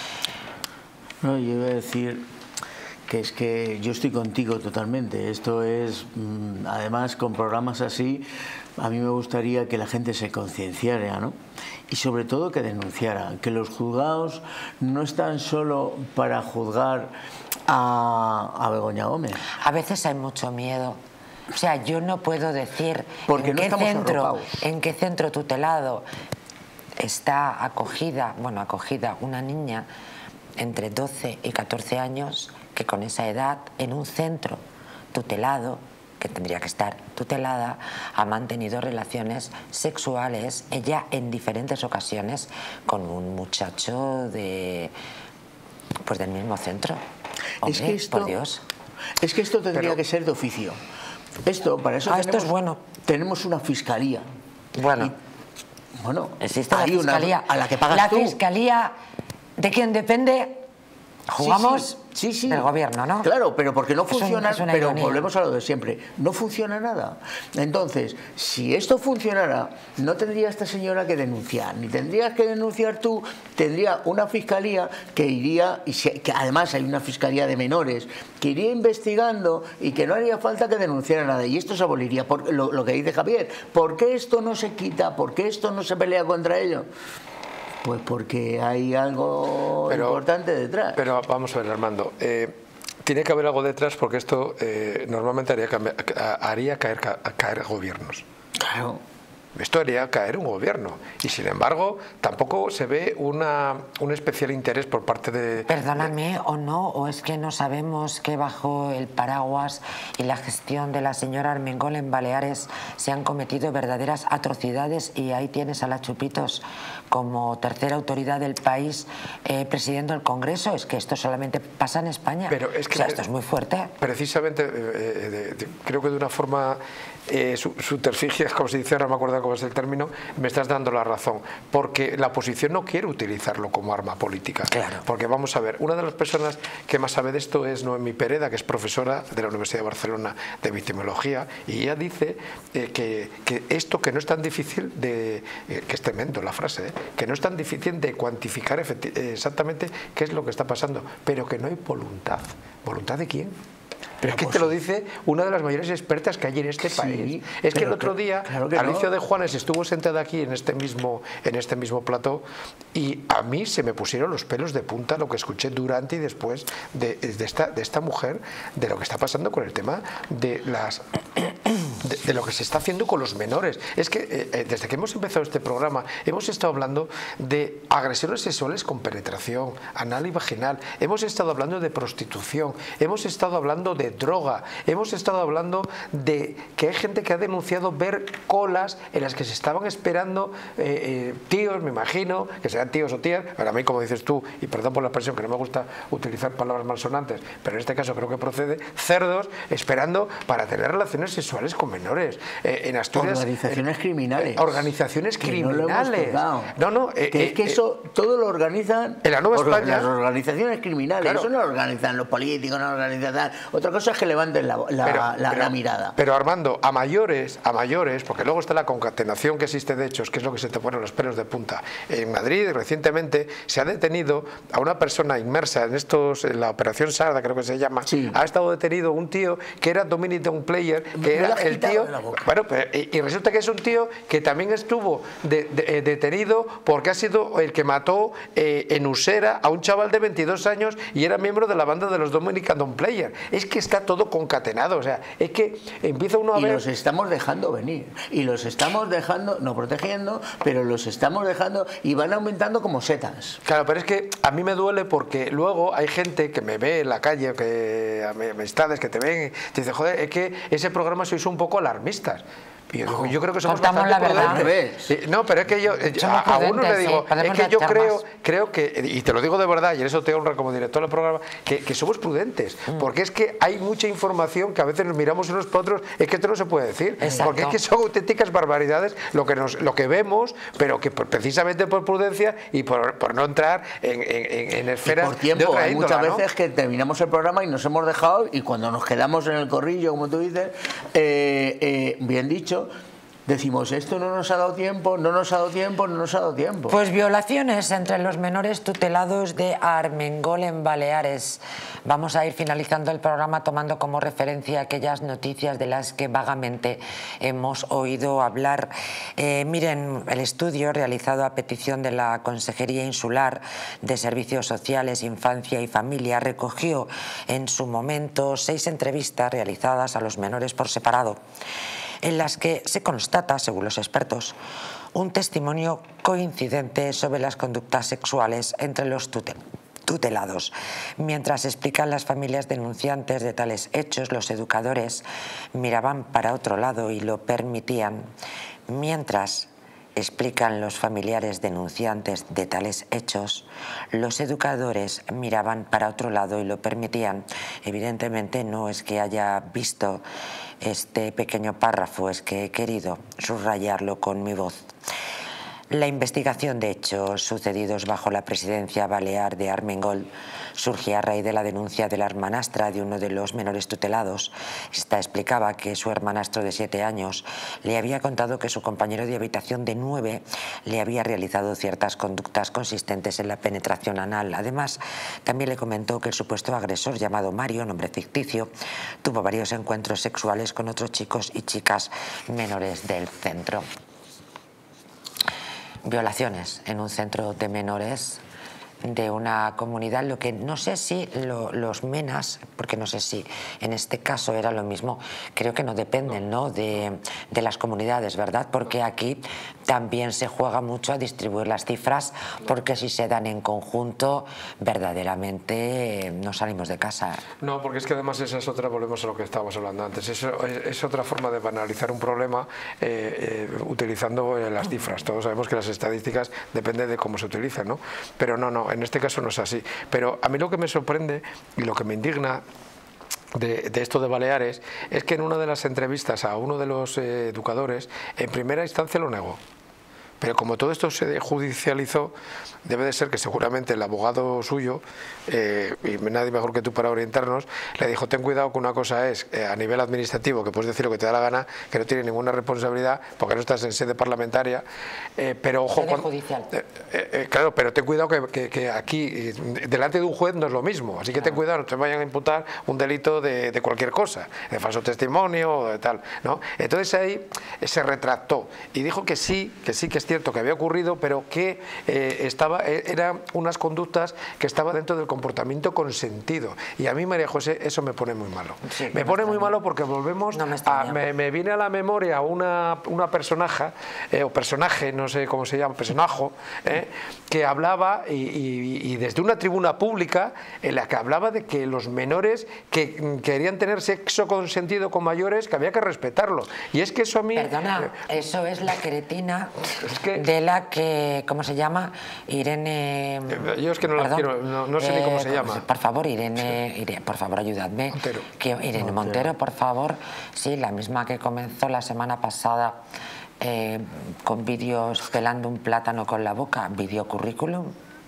No, yo iba a decir que es que yo estoy contigo totalmente. Esto es, además, con programas así, a mí me gustaría que la gente se concienciara, ¿no? Y sobre todo que denunciara, que los juzgados no están solo para juzgar a Begoña Gómez. A veces hay mucho miedo. O sea, yo no puedo decir en qué centro tutelado está acogida una niña entre 12 y 14 años que con esa edad, en un centro tutelado, que tendría que estar tutelada, ha mantenido relaciones sexuales, ella en diferentes ocasiones, con un muchacho del mismo centro. Hombre, es que esto, por Dios. Es que esto tendría que ser de oficio. Para eso esto es bueno. Tenemos una fiscalía. Bueno, existe la fiscalía. A la que pagas tú. La fiscalía, ¿de quién depende? Jugamos del gobierno, ¿no? Claro, pero porque no funciona, pero ironía. Volvemos a lo de siempre, no funciona nada. Entonces, si esto funcionara, no tendría esta señora que denunciar, ni tendrías que denunciar tú, tendría una fiscalía que iría, que además hay una fiscalía de menores, que iría investigando y que no haría falta que denunciara nada, y esto se aboliría. Lo que dice Javier, ¿por qué esto no se quita? ¿Por qué esto no se pelea contra ello? Pues porque hay algo importante detrás. Pero vamos a ver, Armando, tiene que haber algo detrás, porque esto normalmente haría caer gobiernos. Claro. Esto haría caer un gobierno y sin embargo tampoco se ve un especial interés por parte de... Perdóname, o no, o es que no sabemos que bajo el paraguas y la gestión de la señora Armengol en Baleares se han cometido verdaderas atrocidades, y ahí tienes a la Chupitos como tercera autoridad del país presidiendo el Congreso. Es que esto solamente pasa en España. Pero es que esto es muy fuerte. Precisamente, creo que de una forma subterfugia, como se dice, ahora me acuerdo cómo es el término, me estás dando la razón, porque la oposición no quiere utilizarlo como arma política. Claro. Porque vamos a ver, una de las personas que más sabe de esto es Noemí Pereda, que es profesora de la Universidad de Barcelona de victimología, y ella dice que esto, que no es tan difícil que es tremendo la frase, que no es tan difícil de cuantificar exactamente qué es lo que está pasando, pero que no hay voluntad. ¿Voluntad de quién? Pero es que te lo dice una de las mayores expertas que hay en este país. Es que el otro día, Alicia de Juanes estuvo sentada aquí en este mismo plató y a mí se me pusieron los pelos de punta lo que escuché durante y después de esta mujer, de lo que está pasando con el tema de lo que se está haciendo con los menores. Es que desde que hemos empezado este programa hemos estado hablando de agresiones sexuales con penetración anal y vaginal, hemos estado hablando de prostitución, hemos estado hablando de droga, hemos estado hablando de que hay gente que ha denunciado ver colas en las que se estaban esperando tíos, me imagino, que sean tíos o tías, para mí, como dices tú, y perdón por la expresión que no me gusta utilizar palabras malsonantes, pero en este caso creo que procede, cerdos esperando para tener relaciones sexuales con menores. En Asturias, organizaciones criminales. Organizaciones criminales. Es que eso todo lo organizan en la Nueva España. Las organizaciones criminales. Claro. Eso no lo organizan los políticos, no lo organizan tal. Otra cosa es que levanten la mirada. Pero Armando, a mayores, porque luego está la concatenación que existe de hechos, que es lo que se te pone los pelos de punta. En Madrid recientemente se ha detenido a una persona inmersa en la operación Sarda, creo que se llama. Sí. Ha estado detenido un tío que era Dominion Player, que era el tío. Bueno, y resulta que es un tío que también estuvo detenido porque ha sido el que mató en Usera a un chaval de 22 años y era miembro de la banda de los Dominion Player. Es que está todo concatenado, o sea, es que empieza uno a ver... Y los estamos dejando venir, y los estamos dejando, no protegiendo, pero los estamos dejando y van aumentando como setas. Claro, pero es que a mí me duele porque luego hay gente que me ve en la calle, que amistades que te ven, y te dice, joder, es que ese programa sois un poco alarmistas. Yo creo que somos bastante prudentes. No, pero es que yo a uno le digo, es que yo creo que, y te lo digo de verdad, y en eso te honra como director del programa, que somos prudentes, porque es que hay mucha información que a veces nos miramos unos para otros, es que esto no se puede decir. Exacto. Porque es que son auténticas barbaridades lo que vemos, pero que precisamente por prudencia y por no entrar en esferas por tiempo, de otra hay índole, muchas veces que terminamos el programa y nos hemos dejado, y cuando nos quedamos en el corrillo, como tú dices, bien dicho, decimos, esto no nos ha dado tiempo, no nos ha dado tiempo, no nos ha dado tiempo. Pues violaciones entre los menores tutelados de Armengol en Baleares. Vamos a ir finalizando el programa tomando como referencia aquellas noticias de las que vagamente hemos oído hablar. Miren, el estudio realizado a petición de la Consejería Insular de Servicios Sociales, Infancia y Familia recogió en su momento 6 entrevistas realizadas a los menores por separado, en las que se constata, según los expertos, un testimonio coincidente sobre las conductas sexuales entre los tutelados. Mientras explican las familias denunciantes de tales hechos, los educadores miraban para otro lado y lo permitían. Mientras explican los familiares denunciantes de tales hechos, los educadores miraban para otro lado y lo permitían. Evidentemente no es que haya visto este pequeño párrafo, es que he querido subrayarlo con mi voz. La investigación de hechos sucedidos bajo la presidencia balear de Armengol surgía a raíz de la denuncia de la hermanastra de uno de los menores tutelados. Esta explicaba que su hermanastro de 7 años le había contado que su compañero de habitación de 9 le había realizado ciertas conductas consistentes en la penetración anal. Además, también le comentó que el supuesto agresor, llamado Mario, nombre ficticio, tuvo varios encuentros sexuales con otros chicos y chicas menores del centro. Violaciones en un centro de menores de una comunidad, lo que no sé si los menas, porque no sé si en este caso era lo mismo, creo que no dependen, ¿no?, de las comunidades, ¿verdad? Porque aquí también se juega mucho a distribuir las cifras, porque si se dan en conjunto, verdaderamente no salimos de casa. No, porque es que además esa es otra, volvemos a lo que estábamos hablando antes, es otra forma de banalizar un problema utilizando las cifras. Todos sabemos que las estadísticas dependen de cómo se utilizan, ¿no? Pero no, en este caso no es así. Pero a mí lo que me sorprende y lo que me indigna de esto de Baleares es que en una de las entrevistas a uno de los educadores, en primera instancia lo negó. Pero como todo esto se judicializó, debe de ser que seguramente el abogado suyo, y nadie mejor que tú para orientarnos, le dijo: ten cuidado, que una cosa es a nivel administrativo, que puedes decir lo que te da la gana, que no tiene ninguna responsabilidad porque no estás en sede parlamentaria, pero ojo, judicial. Claro, pero ten cuidado que aquí delante de un juez no es lo mismo, así que ten cuidado, no te vayan a imputar un delito de cualquier cosa, de falso testimonio o de tal, ¿no? Entonces ahí se retractó y dijo que sí que es cierto que había ocurrido, pero que eran unas conductas que estaban dentro del comportamiento consentido. Y a mí, María José, eso me pone muy malo. Sí, me pone muy malo porque volvemos me viene a la memoria una personaje, o personaje, no sé cómo se llama, personaje, que hablaba y desde una tribuna pública en la que hablaba de que los menores que querían tener sexo consentido con mayores, que había que respetarlo. Y es que eso a mí... Perdona, eso es la cretina de la que, ¿cómo se llama? Irene... Yo es que no la quiero, no sé ni cómo se llama. Por favor, Irene, por favor, ayudadme. Montero. Irene Montero, por favor. Sí, la misma que comenzó la semana pasada con vídeos pelando un plátano con la boca, video currículum.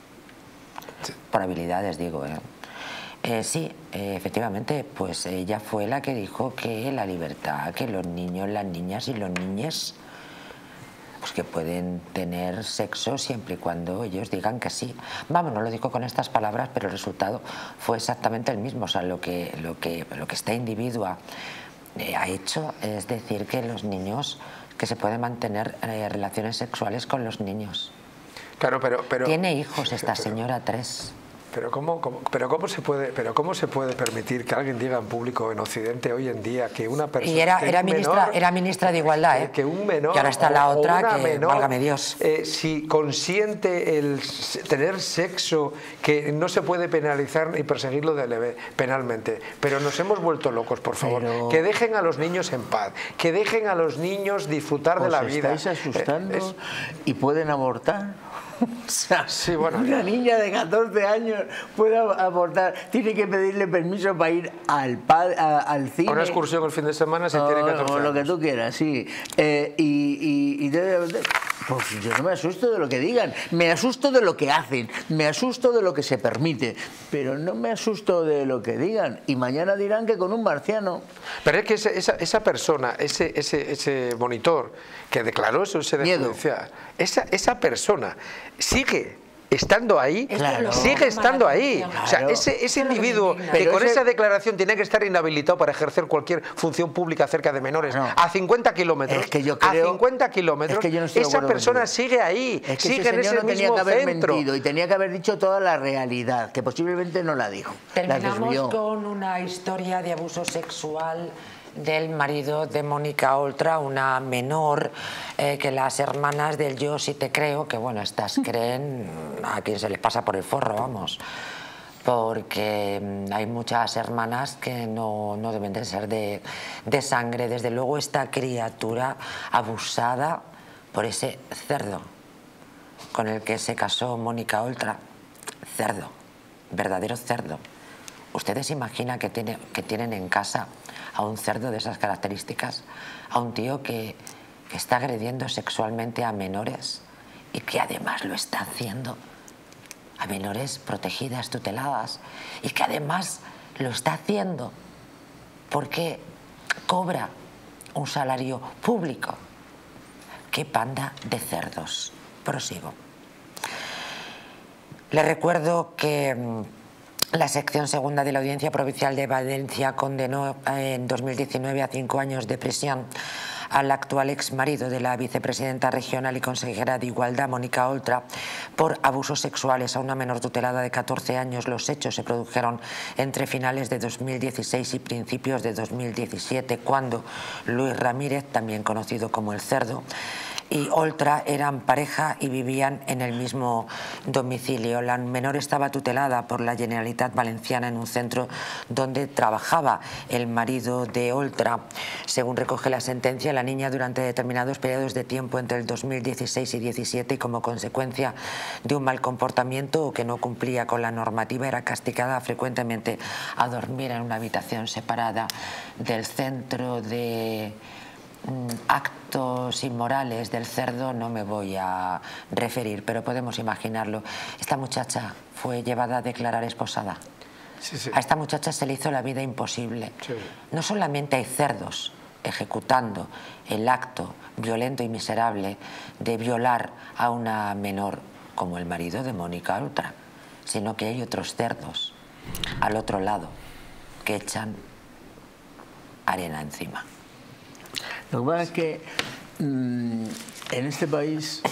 Sí. Por habilidades, digo, sí, efectivamente, pues ella fue la que dijo que la libertad, que los niños, las niñas y los niñes, pues que pueden tener sexo siempre y cuando ellos digan que sí. Vamos, no lo digo con estas palabras, pero el resultado fue exactamente el mismo. O sea, lo que esta individua ha hecho es decir que los niños, que se pueden mantener relaciones sexuales con los niños. Claro, pero tiene hijos esta señora, 3. Pero cómo se puede permitir que alguien diga en público en Occidente hoy en día que una persona... Y era ministra de Igualdad, que un menor, y ahora está la otra, que menor, válgame Dios. Si consiente el tener sexo, que no se puede penalizar ni perseguirlo penalmente. Pero nos hemos vuelto locos, por favor. Que dejen a los niños en paz, que dejen a los niños disfrutar de la vida. ¿Estáis asustando y pueden abortar? O sea, sí, bueno, una niña de 14 años puede abortar, tiene que pedirle permiso para ir al cine. A una excursión el fin de semana si tiene 14 años. O lo que tú quieras, sí. Pues yo no me asusto de lo que digan, me asusto de lo que hacen, me asusto de lo que se permite, pero no me asusto de lo que digan. Y mañana dirán que con un marciano. Pero es que esa persona, ese monitor que declaró eso en sede judicial, esa persona sigue estando ahí, claro, sigue estando ahí. Claro. O sea, ese individuo que con esa declaración tiene que estar inhabilitado para ejercer cualquier función pública cerca de menores a 50 kilómetros, es que yo creo, a 50 kilómetros, es que yo no estoy esa persona sigue ahí, es que sigue en ese no tenía mismo que haber centro. Mentido y tenía que haber dicho toda la realidad, que posiblemente no la dijo. Terminamos con una historia de abuso sexual del marido de Mónica Oltra, una menor que las hermanas del Yo sí te creo, que bueno, estas creen a quien se les pasa por el forro, vamos, porque hay muchas hermanas que no deben de ser de sangre. Desde luego esta criatura abusada por ese cerdo con el que se casó Mónica Oltra, cerdo, verdadero cerdo. ¿Ustedes se imaginan que tienen en casa a un cerdo de esas características? A un tío que está agrediendo sexualmente a menores y que además lo está haciendo a menores protegidas, tuteladas, y que además lo está haciendo porque cobra un salario público. ¡Qué panda de cerdos! Prosigo. Les recuerdo que la sección segunda de la Audiencia Provincial de Valencia condenó en 2019 a 5 años de prisión al actual exmarido de la vicepresidenta regional y consejera de Igualdad, Mónica Oltra, por abusos sexuales a una menor tutelada de 14 años. Los hechos se produjeron entre finales de 2016 y principios de 2017, cuando Luis Ramírez, también conocido como El Cerdo, y Oltra eran pareja y vivían en el mismo domicilio. La menor estaba tutelada por la Generalitat Valenciana en un centro donde trabajaba el marido de Oltra. Según recoge la sentencia, la niña durante determinados periodos de tiempo entre el 2016 y 2017 y como consecuencia de un mal comportamiento o que no cumplía con la normativa era castigada frecuentemente a dormir en una habitación separada del centro de actos inmorales del cerdo no me voy a referir, pero podemos imaginarlo. Esta muchacha fue llevada a declarar esposada. Sí, sí. A esta muchacha se le hizo la vida imposible. Sí. No solamente hay cerdos ejecutando el acto violento y miserable de violar a una menor como el marido de Mónica Oltra, sino que hay otros cerdos al otro lado que echan arena encima. Lo que pasa es que en este país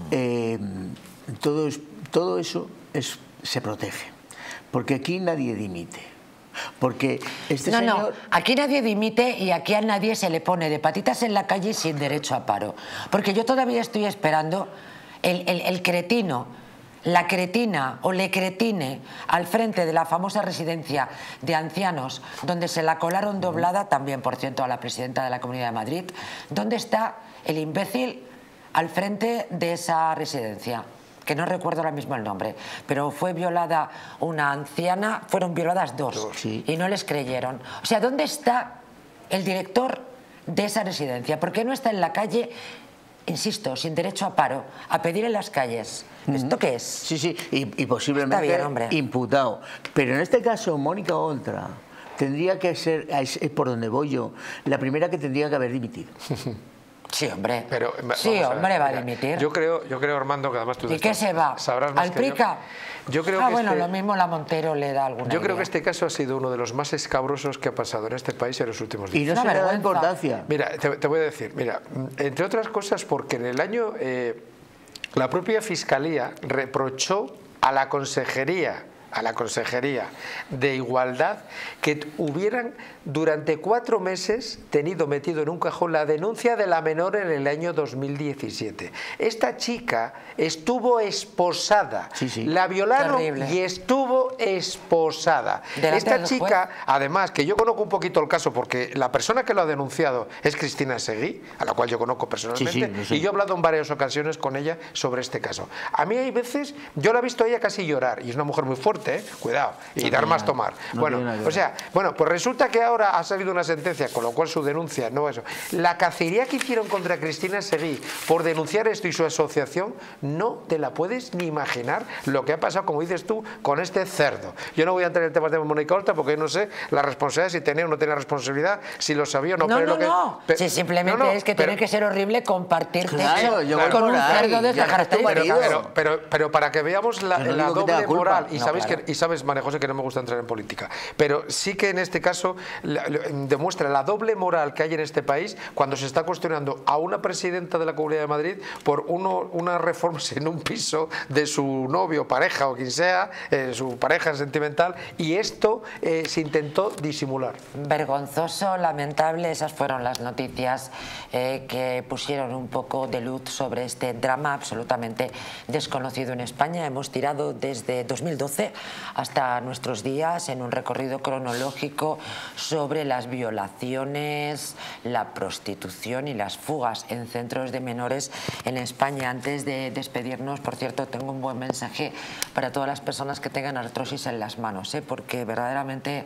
todo eso se protege, porque aquí nadie dimite. Porque este señor... No, aquí nadie dimite y aquí a nadie se le pone de patitas en la calle sin derecho a paro. Porque yo todavía estoy esperando el cretino, la cretina o le cretine al frente de la famosa residencia de ancianos donde se la colaron doblada, también por cierto a la presidenta de la Comunidad de Madrid. ¿Dónde está el imbécil al frente de esa residencia? Que no recuerdo ahora mismo el nombre, pero fue violada una anciana, fueron violadas dos, sí. Y no les creyeron. O sea, ¿dónde está el director de esa residencia? ¿Por qué no está en la calle, insisto, sin derecho a paro, a pedir en las calles? ¿Esto qué es? Sí, sí, y posiblemente Está bien, hombre. imputado. Pero en este caso, Mónica Oltra tendría que ser, es por donde voy yo, la primera que tendría que haber dimitido. Sí, hombre. Pero, sí, hombre, va a mira, dimitir. Yo creo, Armando, que además tú... ¿Y qué se va? Sabrás más ¿Al que yo. Prica? Yo creo que bueno, lo mismo la Montero le da alguna Yo creo que idea. este caso ha sido uno de los más escabrosos que ha pasado en este país en los últimos Y días. no Una se le da vergüenza. importancia. Mira, te voy a decir, mira, entre otras cosas porque en el año la propia Fiscalía reprochó a la Consejería de Igualdad que hubieran durante 4 meses tenido metido en un cajón la denuncia de la menor en el año 2017. Esta chica estuvo esposada, Sí, sí. la violaron Terrible. y estuvo esposada. Delante Esta del chica, además, que yo conozco un poquito el caso porque la persona que lo ha denunciado es Cristina Seguí, a la cual yo conozco personalmente, Sí, sí, lo sé. y yo he hablado en varias ocasiones con ella sobre este caso. A mí hay veces, yo la he visto a ella casi llorar, y es una mujer muy fuerte, cuidado, y No dar tiene más nada, tomar. no Bueno, tiene nada que o sea, bueno, pues resulta que ahora ha salido una sentencia, con lo cual su denuncia, no eso. La cacería que hicieron contra Cristina Seguí por denunciar esto y su asociación, no te la puedes ni imaginar lo que ha pasado, como dices tú, con este cerdo. Yo no voy a entrar en el tema de Mónica Oltra porque yo no sé la responsabilidad, si tenía o no tenía responsabilidad, si lo sabía o no. No, pero no, lo que, no. pero- Sí, simplemente no, no, es que pero- tiene que ser horrible compartir Claro, yo voy con por un ahí, cerdo de ya esta está tu marido. característica. Pero para que veamos la, Yo no la digo que tenga doble culpa. moral, y No, sabes claro. y sabes, María José, que no me gusta entrar en política, pero sí que en este caso demuestra la doble moral que hay en este país cuando se está cuestionando a una presidenta de la Comunidad de Madrid por unas reformas en un piso de su novio, pareja o quien sea, su pareja sentimental, y esto se intentó disimular. Vergonzoso, lamentable, esas fueron las noticias que pusieron un poco de luz sobre este drama absolutamente desconocido en España. Hemos tirado desde 2012 hasta nuestros días en un recorrido cronológico sobre las violaciones, la prostitución y las fugas en centros de menores en España. Antes de despedirnos, por cierto, tengo un buen mensaje para todas las personas que tengan artrosis en las manos, porque verdaderamente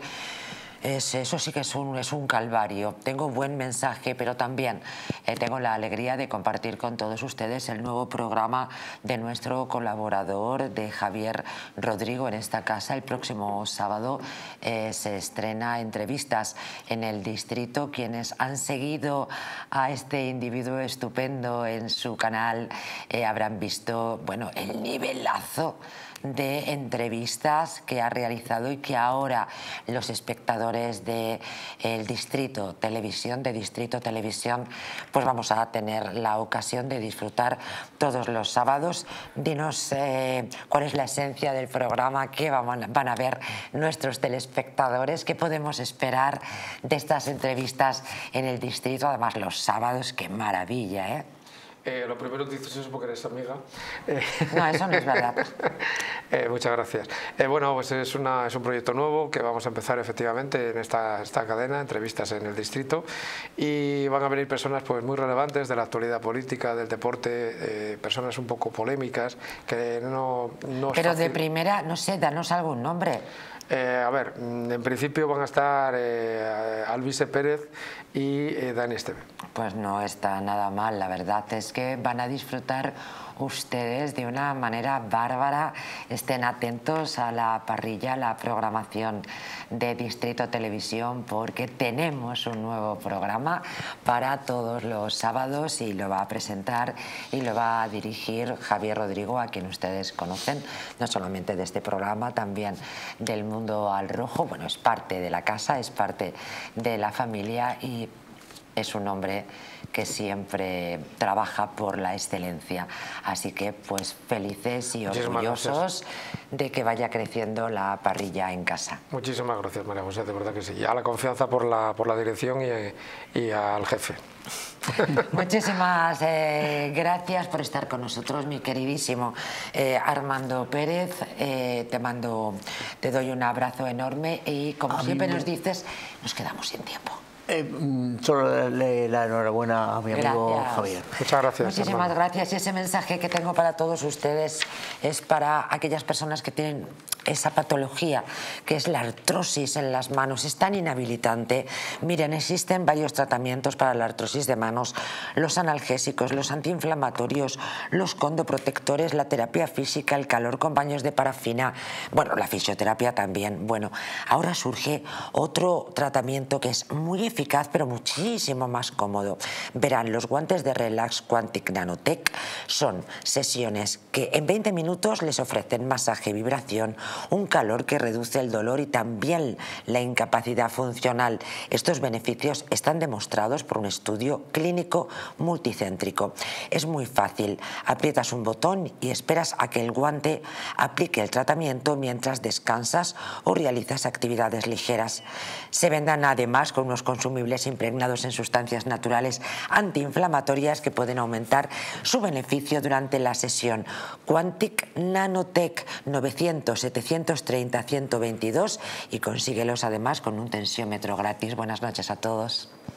eso sí que es un calvario. Tengo un buen mensaje, pero también tengo la alegría de compartir con todos ustedes el nuevo programa de nuestro colaborador, de Javier Rodrigo, en esta casa. El próximo sábado se estrena Entrevistas en el Distrito. Quienes han seguido a este individuo estupendo en su canal habrán visto, bueno, el nivelazo de entrevistas que ha realizado y que ahora los espectadores de el Distrito Televisión, pues vamos a tener la ocasión de disfrutar todos los sábados. Dinos cuál es la esencia del programa, qué van a ver nuestros telespectadores, qué podemos esperar de estas entrevistas en el Distrito, además los sábados, qué maravilla, ¿eh? Lo primero dices eso porque eres amiga. No, eso no es verdad. Muchas gracias. Bueno, pues es un proyecto nuevo que vamos a empezar efectivamente en esta cadena, Entrevistas en el Distrito, y van a venir personas pues muy relevantes de la actualidad política, del deporte, personas un poco polémicas que no es Pero de fácil. primera, no sé, danos algún nombre. A ver, en principio van a estar Alvise Pérez y Dani Esteve. Pues no está nada mal, la verdad es que van a disfrutar ustedes de una manera bárbara. Estén atentos a la parrilla, a la programación de Distrito Televisión, porque tenemos un nuevo programa para todos los sábados y lo va a presentar y lo va a dirigir Javier Rodrigo, a quien ustedes conocen, no solamente de este programa, también del Mundo al Rojo. Bueno, es parte de la casa, es parte de la familia y es un hombre que siempre trabaja por la excelencia. Así que pues felices y orgullosos de que vaya creciendo la parrilla en casa. Muchísimas gracias, María José, de verdad que sí. Y a la confianza por la dirección y al jefe. Muchísimas gracias por estar con nosotros, mi queridísimo Armando Pérez. Te doy un abrazo enorme y como siempre nos dices, nos quedamos sin tiempo. Solo darle la enhorabuena a mi amigo Javier. Muchas gracias. Muchísimas gracias. Y ese mensaje que tengo para todos ustedes es para aquellas personas que tienen esa patología que es la artrosis en las manos. Es tan inhabilitante. Miren, existen varios tratamientos para la artrosis de manos: los analgésicos, los antiinflamatorios, los condoprotectores, la terapia física, el calor con baños de parafina, bueno, la fisioterapia también. Bueno, ahora surge otro tratamiento que es muy eficaz pero muchísimo más cómodo. Verán, los guantes de Relax Quantic Nanotech son sesiones que en 20 minutos les ofrecen masaje, vibración, un calor que reduce el dolor y también la incapacidad funcional. Estos beneficios están demostrados por un estudio clínico multicéntrico. Es muy fácil, aprietas un botón y esperas a que el guante aplique el tratamiento mientras descansas o realizas actividades ligeras. Se vendan además con unos consumibles impregnados en sustancias naturales antiinflamatorias que pueden aumentar su beneficio durante la sesión. Quantic Nanotech 900-730-122 y consíguelos además con un tensiómetro gratis. Buenas noches a todos.